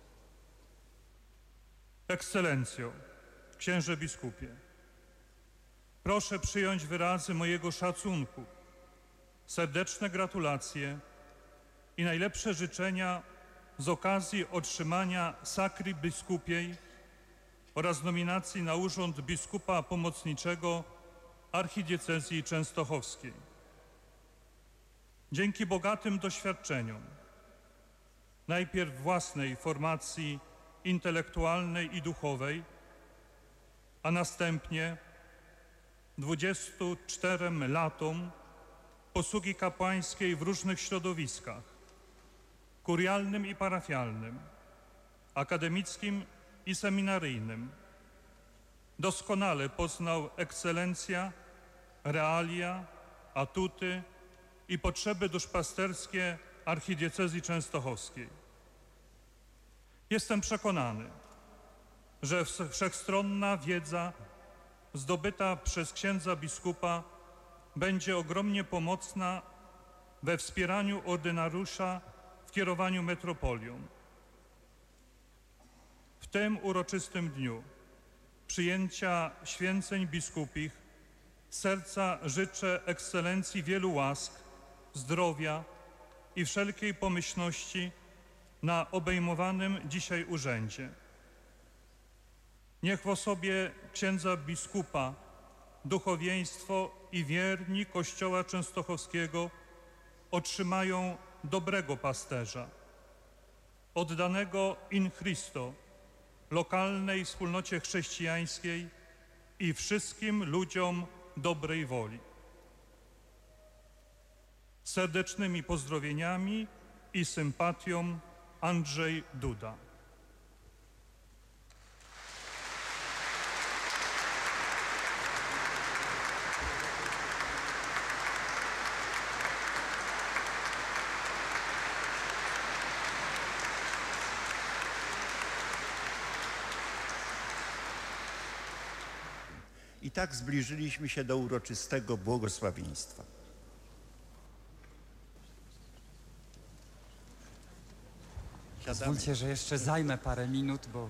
Ekscelencjo, księże biskupie, proszę przyjąć wyrazy mojego szacunku, serdeczne gratulacje i najlepsze życzenia z okazji otrzymania sakry biskupiej oraz nominacji na urząd biskupa pomocniczego archidiecezji częstochowskiej. Dzięki bogatym doświadczeniom, najpierw własnej formacji intelektualnej i duchowej, a następnie dwudziestu czterem latom posługi kapłańskiej w różnych środowiskach, kurialnym i parafialnym, akademickim i seminaryjnym, doskonale poznał ekscelencja, realia, atuty i potrzeby duszpasterskie archidiecezji częstochowskiej. Jestem przekonany, że wszechstronna wiedza zdobyta przez księdza biskupa będzie ogromnie pomocna we wspieraniu ordynariusza w kierowaniu metropolią. W tym uroczystym dniu przyjęcia święceń biskupich z serca życzę ekscelencji wielu łask, zdrowia i wszelkiej pomyślności na obejmowanym dzisiaj urzędzie. Niech w osobie księdza biskupa duchowieństwo i wierni Kościoła Częstochowskiego otrzymają dobrego pasterza, oddanego in Christo, lokalnej wspólnocie chrześcijańskiej i wszystkim ludziom dobrej woli. Serdecznymi pozdrowieniami i sympatią Andrzej Duda. I tak zbliżyliśmy się do uroczystego błogosławieństwa. Pozwólcie, że jeszcze zajmę parę minut, bo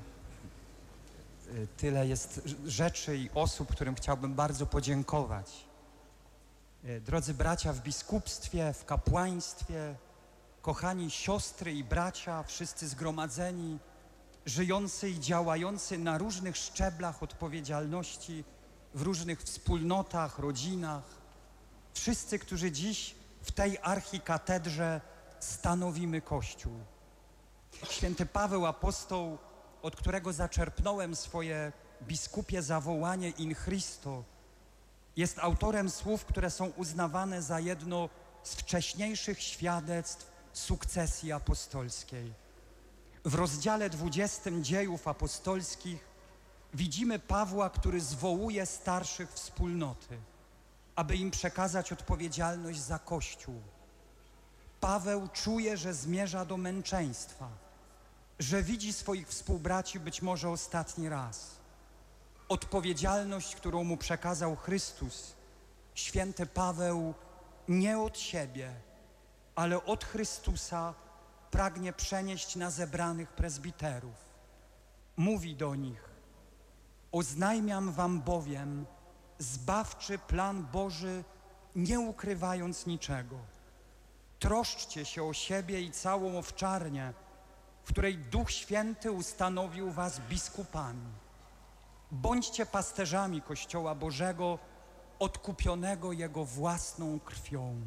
y, tyle jest rzeczy i osób, którym chciałbym bardzo podziękować. Y, drodzy bracia w biskupstwie, w kapłaństwie, kochani siostry i bracia, wszyscy zgromadzeni, żyjący i działający na różnych szczeblach odpowiedzialności, w różnych wspólnotach, rodzinach. Wszyscy, którzy dziś w tej archikatedrze stanowimy Kościół. Święty Paweł apostoł, od którego zaczerpnąłem swoje biskupie zawołanie in Christo, jest autorem słów, które są uznawane za jedno z wcześniejszych świadectw sukcesji apostolskiej. W rozdziale dwudziestym Dziejów Apostolskich widzimy Pawła, który zwołuje starszych wspólnoty, aby im przekazać odpowiedzialność za Kościół. Paweł czuje, że zmierza do męczeństwa, że widzi swoich współbraci być może ostatni raz. Odpowiedzialność, którą mu przekazał Chrystus, święty Paweł nie od siebie, ale od Chrystusa pragnie przenieść na zebranych prezbiterów. Mówi do nich: oznajmiam wam bowiem zbawczy plan Boży, nie ukrywając niczego. Troszczcie się o siebie i całą owczarnię, w której Duch Święty ustanowił was biskupami. Bądźcie pasterzami Kościoła Bożego, odkupionego Jego własną krwią.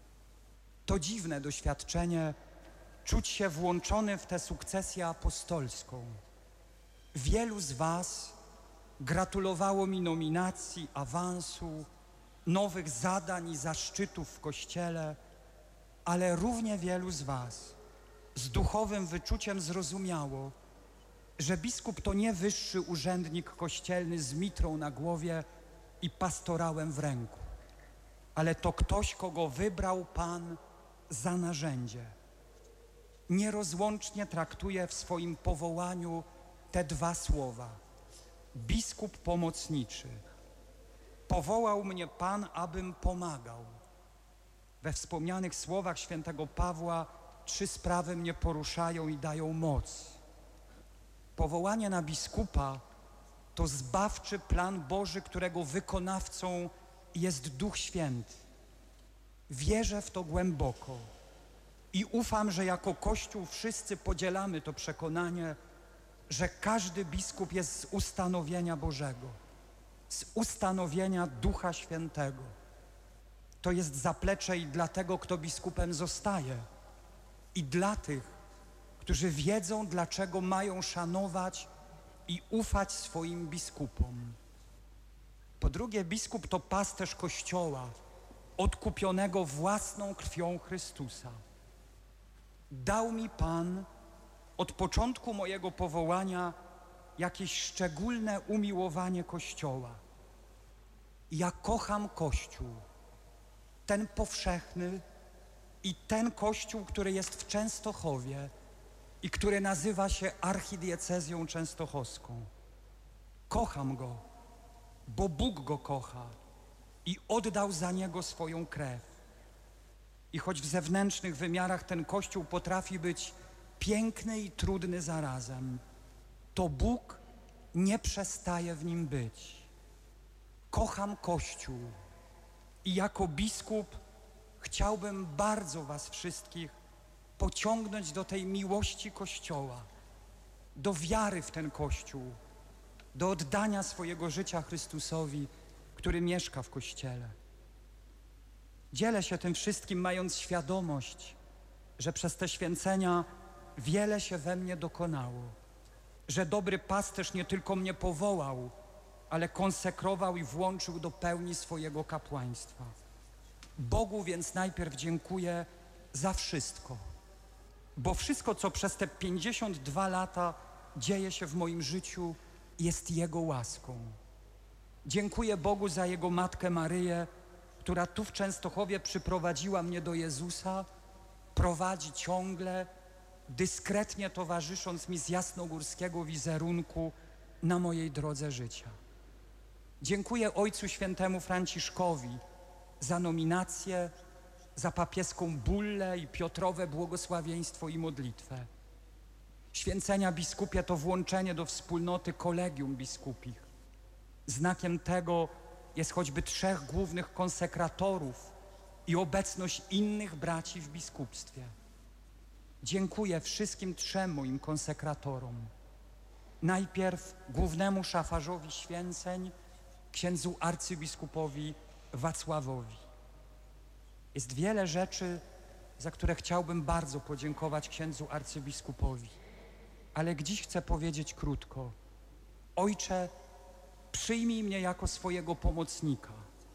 To dziwne doświadczenie czuć się włączony w tę sukcesję apostolską. Wielu z was gratulowało mi nominacji, awansu, nowych zadań i zaszczytów w Kościele, ale równie wielu z was z duchowym wyczuciem zrozumiało, że biskup to nie wyższy urzędnik kościelny z mitrą na głowie i pastorałem w ręku, ale to ktoś, kogo wybrał Pan za narzędzie. Nierozłącznie traktuje w swoim powołaniu te dwa słowa: biskup pomocniczy. Powołał mnie Pan, abym pomagał. We wspomnianych słowach świętego Pawła trzy sprawy mnie poruszają i dają moc. Powołanie na biskupa to zbawczy plan Boży, którego wykonawcą jest Duch Święty. Wierzę w to głęboko i ufam, że jako Kościół wszyscy podzielamy to przekonanie, że każdy biskup jest z ustanowienia Bożego, z ustanowienia Ducha Świętego. To jest zaplecze i dla tego, kto biskupem zostaje, i dla tych, którzy wiedzą, dlaczego mają szanować i ufać swoim biskupom. Po drugie, biskup to pasterz Kościoła, odkupionego własną krwią Chrystusa. Dał mi Pan od początku mojego powołania jakieś szczególne umiłowanie Kościoła. Ja kocham Kościół, ten powszechny i ten Kościół, który jest w Częstochowie i który nazywa się archidiecezją częstochowską. Kocham go, bo Bóg go kocha i oddał za niego swoją krew. I choć w zewnętrznych wymiarach ten Kościół potrafi być piękny i trudny zarazem, to Bóg nie przestaje w nim być. Kocham Kościół i jako biskup chciałbym bardzo was wszystkich pociągnąć do tej miłości Kościoła, do wiary w ten Kościół, do oddania swojego życia Chrystusowi, który mieszka w Kościele. Dzielę się tym wszystkim, mając świadomość, że przez te święcenia wiele się we mnie dokonało, że dobry pasterz nie tylko mnie powołał, ale konsekrował i włączył do pełni swojego kapłaństwa. Bogu więc najpierw dziękuję za wszystko, bo wszystko, co przez te pięćdziesiąt dwa lata dzieje się w moim życiu, jest Jego łaską. Dziękuję Bogu za Jego Matkę Maryję, która tu w Częstochowie przyprowadziła mnie do Jezusa, prowadzi ciągle, dyskretnie towarzysząc mi z jasnogórskiego wizerunku na mojej drodze życia. Dziękuję Ojcu Świętemu Franciszkowi za nominację, za papieską bullę i Piotrowe błogosławieństwo i modlitwę. Święcenia biskupie to włączenie do wspólnoty kolegium biskupich. Znakiem tego jest choćby trzech głównych konsekratorów i obecność innych braci w biskupstwie. Dziękuję wszystkim trzem moim konsekratorom. Najpierw głównemu szafarzowi święceń, księdzu arcybiskupowi Wacławowi. Jest wiele rzeczy, za które chciałbym bardzo podziękować księdzu arcybiskupowi, ale dziś chcę powiedzieć krótko. Ojcze, przyjmij mnie jako swojego pomocnika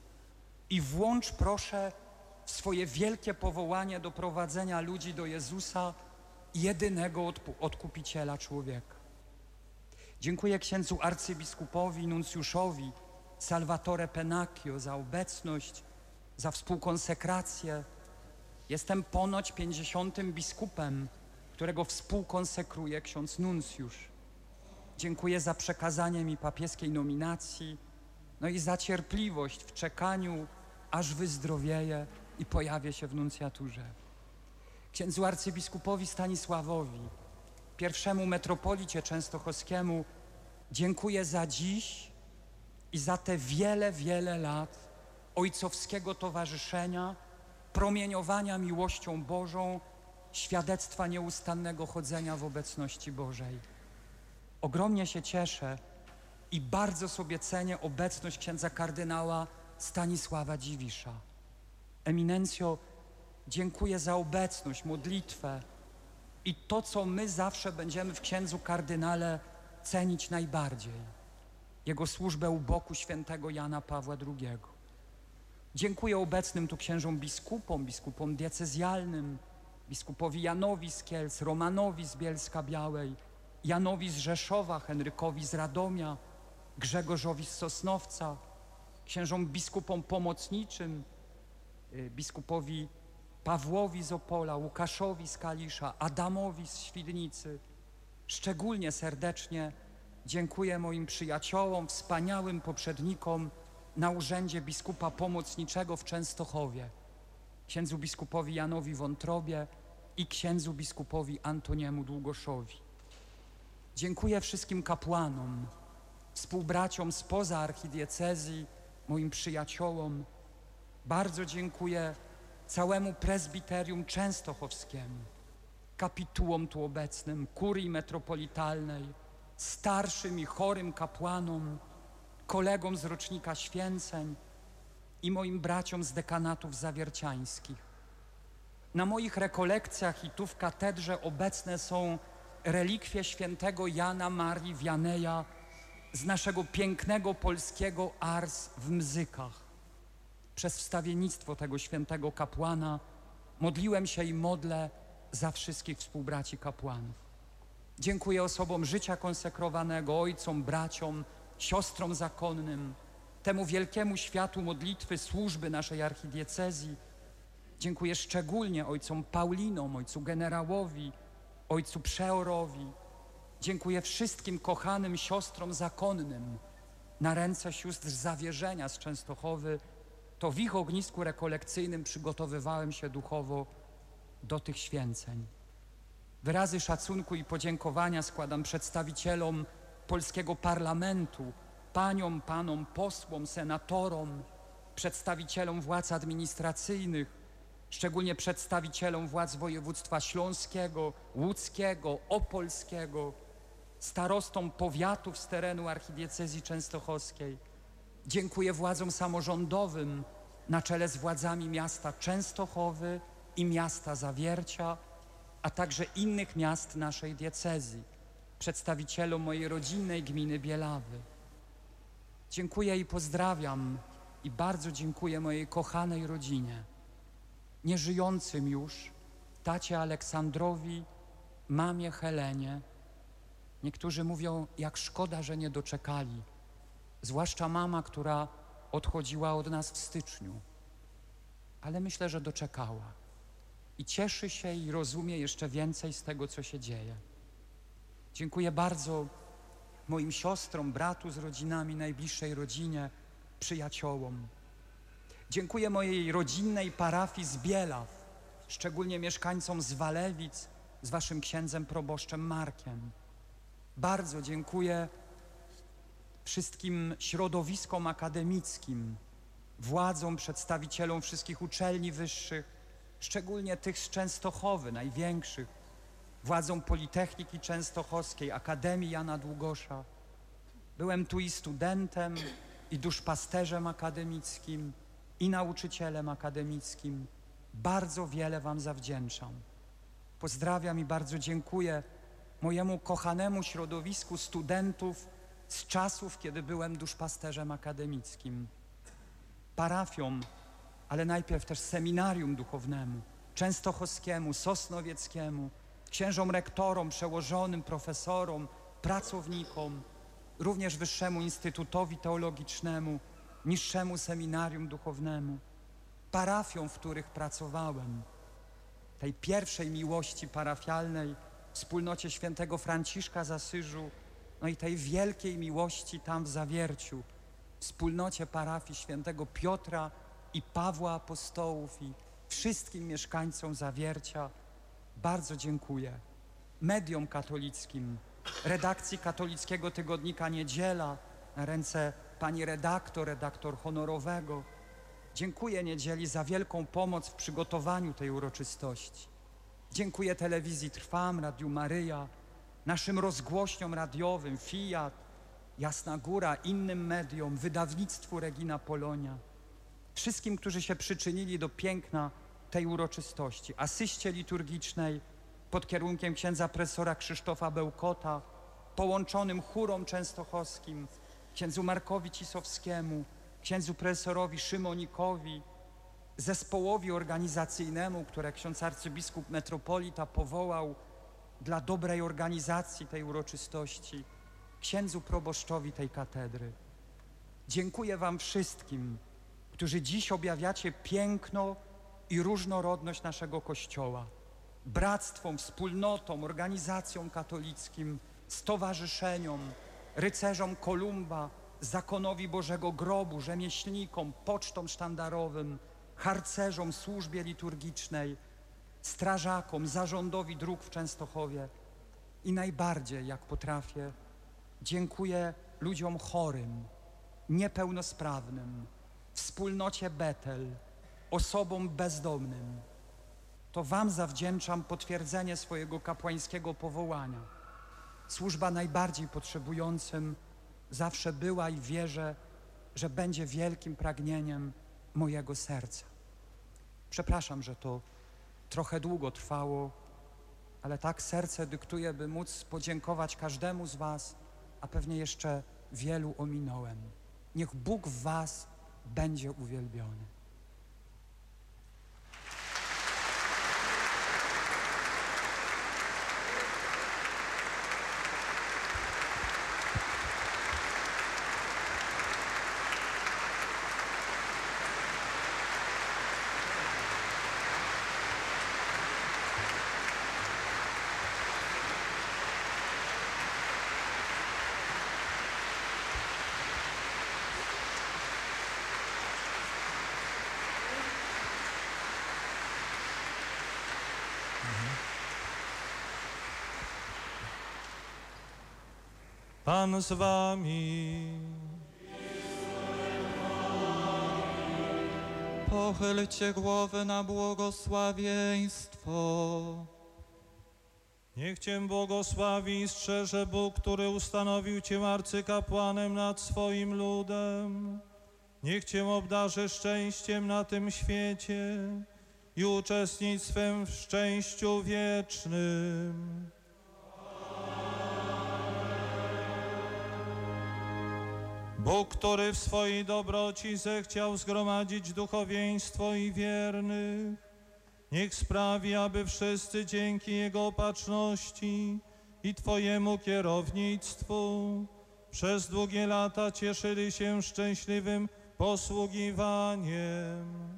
i włącz proszę w swoje wielkie powołanie do prowadzenia ludzi do Jezusa, jedynego odkupiciela człowieka. Dziękuję księdzu arcybiskupowi, nuncjuszowi Salvatore Pennacchio za obecność, za współkonsekrację. Jestem ponoć pięćdziesiątym biskupem, którego współkonsekruje ksiądz nuncjusz. Dziękuję za przekazanie mi papieskiej nominacji, no i za cierpliwość w czekaniu, aż wyzdrowieję i pojawię się w nuncjaturze. Księdzu arcybiskupowi Stanisławowi, pierwszemu metropolicie częstochowskiemu, dziękuję za dziś i za te wiele, wiele lat ojcowskiego towarzyszenia, promieniowania miłością Bożą, świadectwa nieustannego chodzenia w obecności Bożej. Ogromnie się cieszę i bardzo sobie cenię obecność księdza kardynała Stanisława Dziwisza. Eminencjo, dziękuję za obecność, modlitwę i to, co my zawsze będziemy w księdzu kardynale cenić najbardziej. Jego służbę u boku świętego Jana Pawła drugiego. Dziękuję obecnym tu księżom biskupom, biskupom diecezjalnym, biskupowi Janowi z Kielc, Romanowi z Bielska-Białej, Janowi z Rzeszowa, Henrykowi z Radomia, Grzegorzowi z Sosnowca, księżom biskupom pomocniczym, biskupowi Pawłowi z Opola, Łukaszowi z Kalisza, Adamowi z Świdnicy. Szczególnie serdecznie dziękuję moim przyjaciołom, wspaniałym poprzednikom na urzędzie biskupa pomocniczego w Częstochowie, księdzu biskupowi Janowi Wątrobie i księdzu biskupowi Antoniemu Długoszowi. Dziękuję wszystkim kapłanom, współbraciom spoza archidiecezji, moim przyjaciołom. Bardzo dziękuję całemu prezbiterium częstochowskiemu, kapitułom tu obecnym, kurii metropolitalnej, starszym i chorym kapłanom, kolegom z rocznika święceń i moim braciom z dekanatów zawierciańskich. Na moich rekolekcjach i tu w katedrze obecne są relikwie świętego Jana Marii Wianeja z naszego pięknego polskiego Ars w Mzykach. Przez wstawiennictwo tego świętego kapłana modliłem się i modlę za wszystkich współbraci kapłanów. Dziękuję osobom życia konsekrowanego, ojcom, braciom, siostrom zakonnym, temu wielkiemu światu modlitwy, służby naszej archidiecezji. Dziękuję szczególnie ojcom Paulinom, ojcu generałowi, ojcu przeorowi. Dziękuję wszystkim kochanym siostrom zakonnym. Na ręce sióstr Zawierzenia z Częstochowy, to w ich ognisku rekolekcyjnym przygotowywałem się duchowo do tych święceń. Wyrazy szacunku i podziękowania składam przedstawicielom polskiego parlamentu, paniom, panom posłom, senatorom, przedstawicielom władz administracyjnych, szczególnie przedstawicielom władz województwa śląskiego, łódzkiego, opolskiego, starostom powiatów z terenu archidiecezji częstochowskiej. Dziękuję władzom samorządowym na czele z władzami miasta Częstochowy i miasta Zawiercia, a także innych miast naszej diecezji, przedstawicielom mojej rodzinnej gminy Bielawy. Dziękuję i pozdrawiam i bardzo dziękuję mojej kochanej rodzinie, nieżyjącym już, tacie Aleksandrowi, mamie Helenie. Niektórzy mówią, jak szkoda, że nie doczekali, zwłaszcza mama, która odchodziła od nas w styczniu, ale myślę, że doczekała i cieszy się i rozumie jeszcze więcej z tego, co się dzieje. Dziękuję bardzo moim siostrom, bratu z rodzinami, najbliższej rodzinie, przyjaciołom. Dziękuję mojej rodzinnej parafii z Bielaw, szczególnie mieszkańcom z Walewic, z waszym księdzem proboszczem Markiem. Bardzo dziękuję wszystkim środowiskom akademickim, władzom, przedstawicielom wszystkich uczelni wyższych, szczególnie tych z Częstochowy, największych, władzom Politechniki Częstochowskiej, Akademii Jana Długosza. Byłem tu i studentem, i duszpasterzem akademickim, i nauczycielem akademickim. Bardzo wiele wam zawdzięczam. Pozdrawiam i bardzo dziękuję mojemu kochanemu środowisku studentów z czasów, kiedy byłem duszpasterzem akademickim, parafiom, ale najpierw też seminarium duchownemu, częstochowskiemu, sosnowieckiemu, księżom rektorom, przełożonym, profesorom, pracownikom, również Wyższemu Instytutowi Teologicznemu, niższemu seminarium duchownemu, parafiom, w których pracowałem, tej pierwszej miłości parafialnej, wspólnocie świętego Franciszka z Asyżu, no i tej wielkiej miłości tam w Zawierciu, wspólnocie parafii świętego Piotra i Pawła Apostołów i wszystkim mieszkańcom Zawiercia bardzo dziękuję. Mediom katolickim, redakcji katolickiego tygodnika Niedziela, na ręce pani redaktor, redaktor honorowego. Dziękuję Niedzieli za wielką pomoc w przygotowaniu tej uroczystości. Dziękuję Telewizji Trwam, Radiu Maryja, naszym rozgłośniom radiowym, Fiat, Jasna Góra, innym mediom, wydawnictwu Regina Polonia, wszystkim, którzy się przyczynili do piękna tej uroczystości, asyście liturgicznej pod kierunkiem księdza profesora Krzysztofa Bełkota, połączonym chórom częstochowskim, księdzu Markowi Cisowskiemu, księdzu profesorowi Szymonikowi, zespołowi organizacyjnemu, które ksiądz arcybiskup metropolita powołał dla dobrej organizacji tej uroczystości, księdzu proboszczowi tej katedry. Dziękuję wam wszystkim, którzy dziś objawiacie piękno i różnorodność naszego Kościoła, bractwom, wspólnotom, organizacjom katolickim, stowarzyszeniom, rycerzom Kolumba, Zakonowi Bożego Grobu, rzemieślnikom, pocztom sztandarowym, harcerzom, służbie liturgicznej, strażakom, zarządowi dróg w Częstochowie i najbardziej, jak potrafię, dziękuję ludziom chorym, niepełnosprawnym, wspólnocie Betel, osobom bezdomnym. To wam zawdzięczam potwierdzenie swojego kapłańskiego powołania. Służba najbardziej potrzebującym zawsze była i wierzę, że będzie wielkim pragnieniem mojego serca. Przepraszam, że to trochę długo trwało, ale tak serce dyktuje, by móc podziękować każdemu z was, a pewnie jeszcze wielu ominąłem. Niech Bóg w was będzie uwielbiony. Pan z wami. Pochylcie głowy na błogosławieństwo. Niech Cię błogosławi i strzeże Bóg, który ustanowił Cię arcykapłanem nad swoim ludem. Niech Cię obdarzy szczęściem na tym świecie i uczestnictwem w szczęściu wiecznym. Bóg, który w swojej dobroci zechciał zgromadzić duchowieństwo i wiernych, niech sprawi, aby wszyscy dzięki Jego opatrzności i Twojemu kierownictwu przez długie lata cieszyli się szczęśliwym posługiwaniem.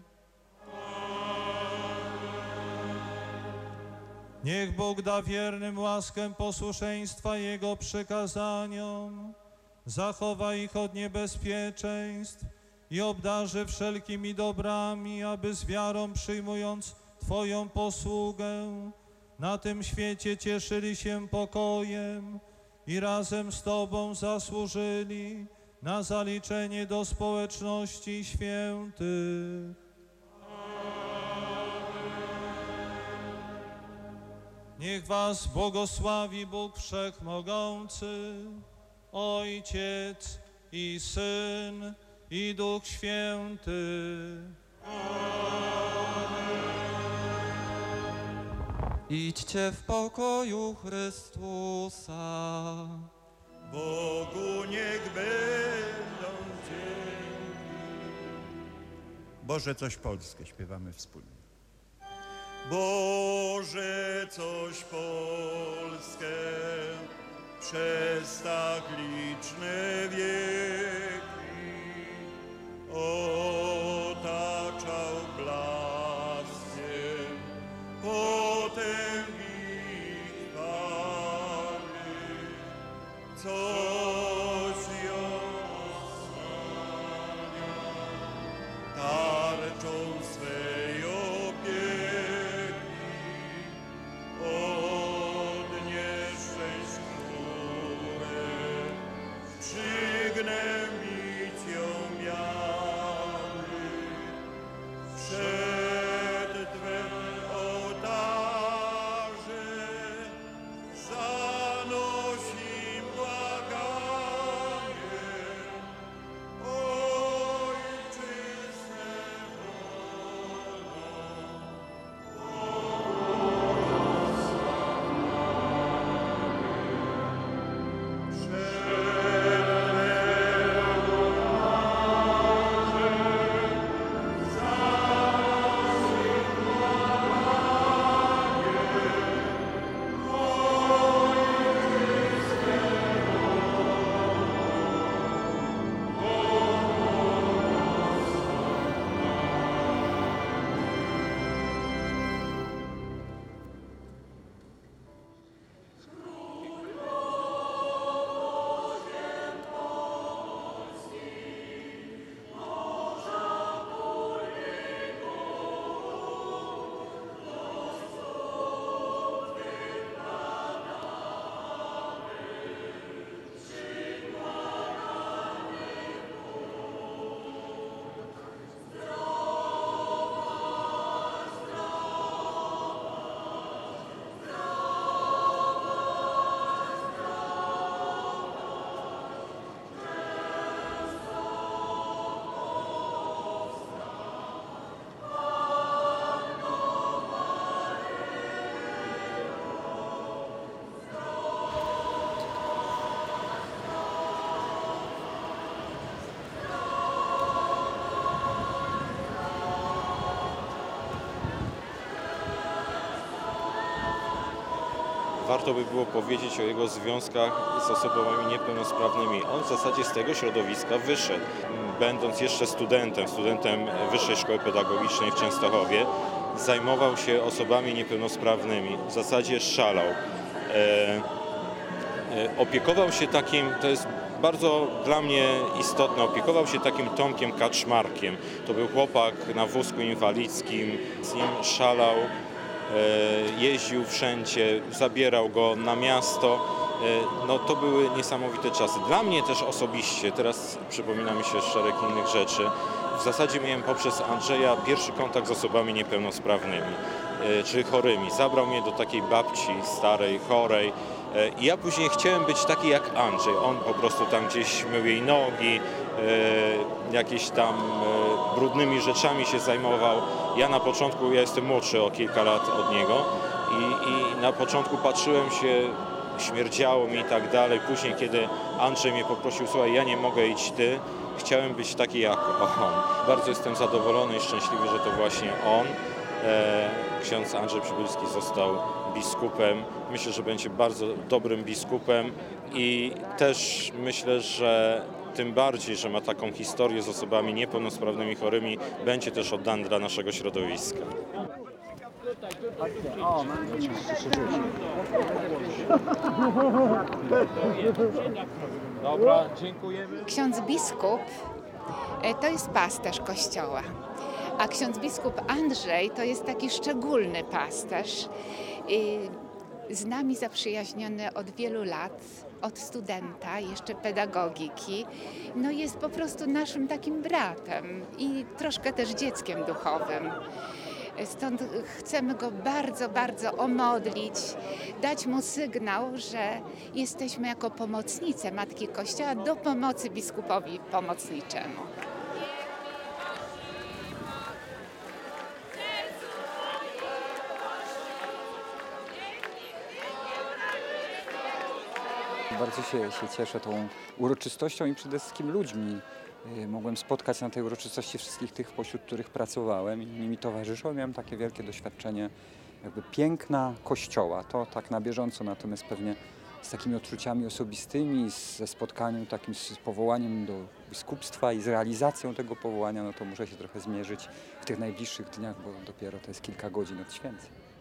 Niech Bóg da wiernym łaskę posłuszeństwa Jego przykazaniom, zachowa ich od niebezpieczeństw i obdarzy wszelkimi dobrami, aby z wiarą przyjmując Twoją posługę na tym świecie cieszyli się pokojem i razem z Tobą zasłużyli na zaliczenie do społeczności świętych. Niech was błogosławi Bóg Wszechmogący, Ojciec i Syn i Duch Święty. Idźcie w pokoju Chrystusa. Bogu niech będą dzięki. Boże, coś Polskie śpiewamy wspólnie. Boże, coś Polskę przez tak liczne wieki otaczał blaskiem potęgi chwały, coś ją osłania tarczą swej opieki od nieszczęść, które przygnębić ją miały. warto by było powiedzieć o jego związkach z osobami niepełnosprawnymi. On w zasadzie z tego środowiska wyszedł. Będąc jeszcze studentem, studentem Wyższej Szkoły Pedagogicznej w Częstochowie, zajmował się osobami niepełnosprawnymi. W zasadzie szalał. E, e, opiekował się takim, to jest bardzo dla mnie istotne, opiekował się takim Tomkiem Kaczmarkiem. To był chłopak na wózku inwalidzkim, z nim szalał, jeździł wszędzie, zabierał go na miasto. No to były niesamowite czasy. Dla mnie też osobiście, teraz przypomina mi się szereg innych rzeczy, w zasadzie miałem poprzez Andrzeja pierwszy kontakt z osobami niepełnosprawnymi czy chorymi. Zabrał mnie do takiej babci starej, chorej. I ja później chciałem być taki jak Andrzej. On po prostu tam gdzieś mył jej nogi, jakieś tam brudnymi rzeczami się zajmował. Ja na początku, ja jestem młodszy o kilka lat od niego i, i na początku patrzyłem się, śmierdziało mi i tak dalej. Później, kiedy Andrzej mnie poprosił, słuchaj, ja nie mogę iść ty, chciałem być taki jak on. Bardzo jestem zadowolony i szczęśliwy, że to właśnie on. Ksiądz Andrzej Przybylski został biskupem. Myślę, że będzie bardzo dobrym biskupem i też myślę, że tym bardziej, że ma taką historię z osobami niepełnosprawnymi, chorymi, będzie też oddany dla naszego środowiska. Dobra, dziękujemy. Ksiądz biskup to jest pasterz Kościoła, a ksiądz biskup Andrzej to jest taki szczególny pasterz. Z nami zaprzyjaźniony od wielu lat, od studenta, jeszcze pedagogiki. No jest po prostu naszym takim bratem i troszkę też dzieckiem duchowym. Stąd chcemy go bardzo, bardzo omodlić, dać mu sygnał, że jesteśmy jako pomocnice Matki Kościoła do pomocy biskupowi pomocniczemu. Bardzo się, się cieszę tą uroczystością i przede wszystkim ludźmi. Mogłem spotkać na tej uroczystości wszystkich tych, pośród których pracowałem i nimi towarzyszył. Miałem takie wielkie doświadczenie jakby piękna Kościoła. To tak na bieżąco, natomiast pewnie z takimi odczuciami osobistymi, ze spotkaniem takim, z powołaniem do biskupstwa i z realizacją tego powołania, no to muszę się trochę zmierzyć w tych najbliższych dniach, bo dopiero to jest kilka godzin od święceń.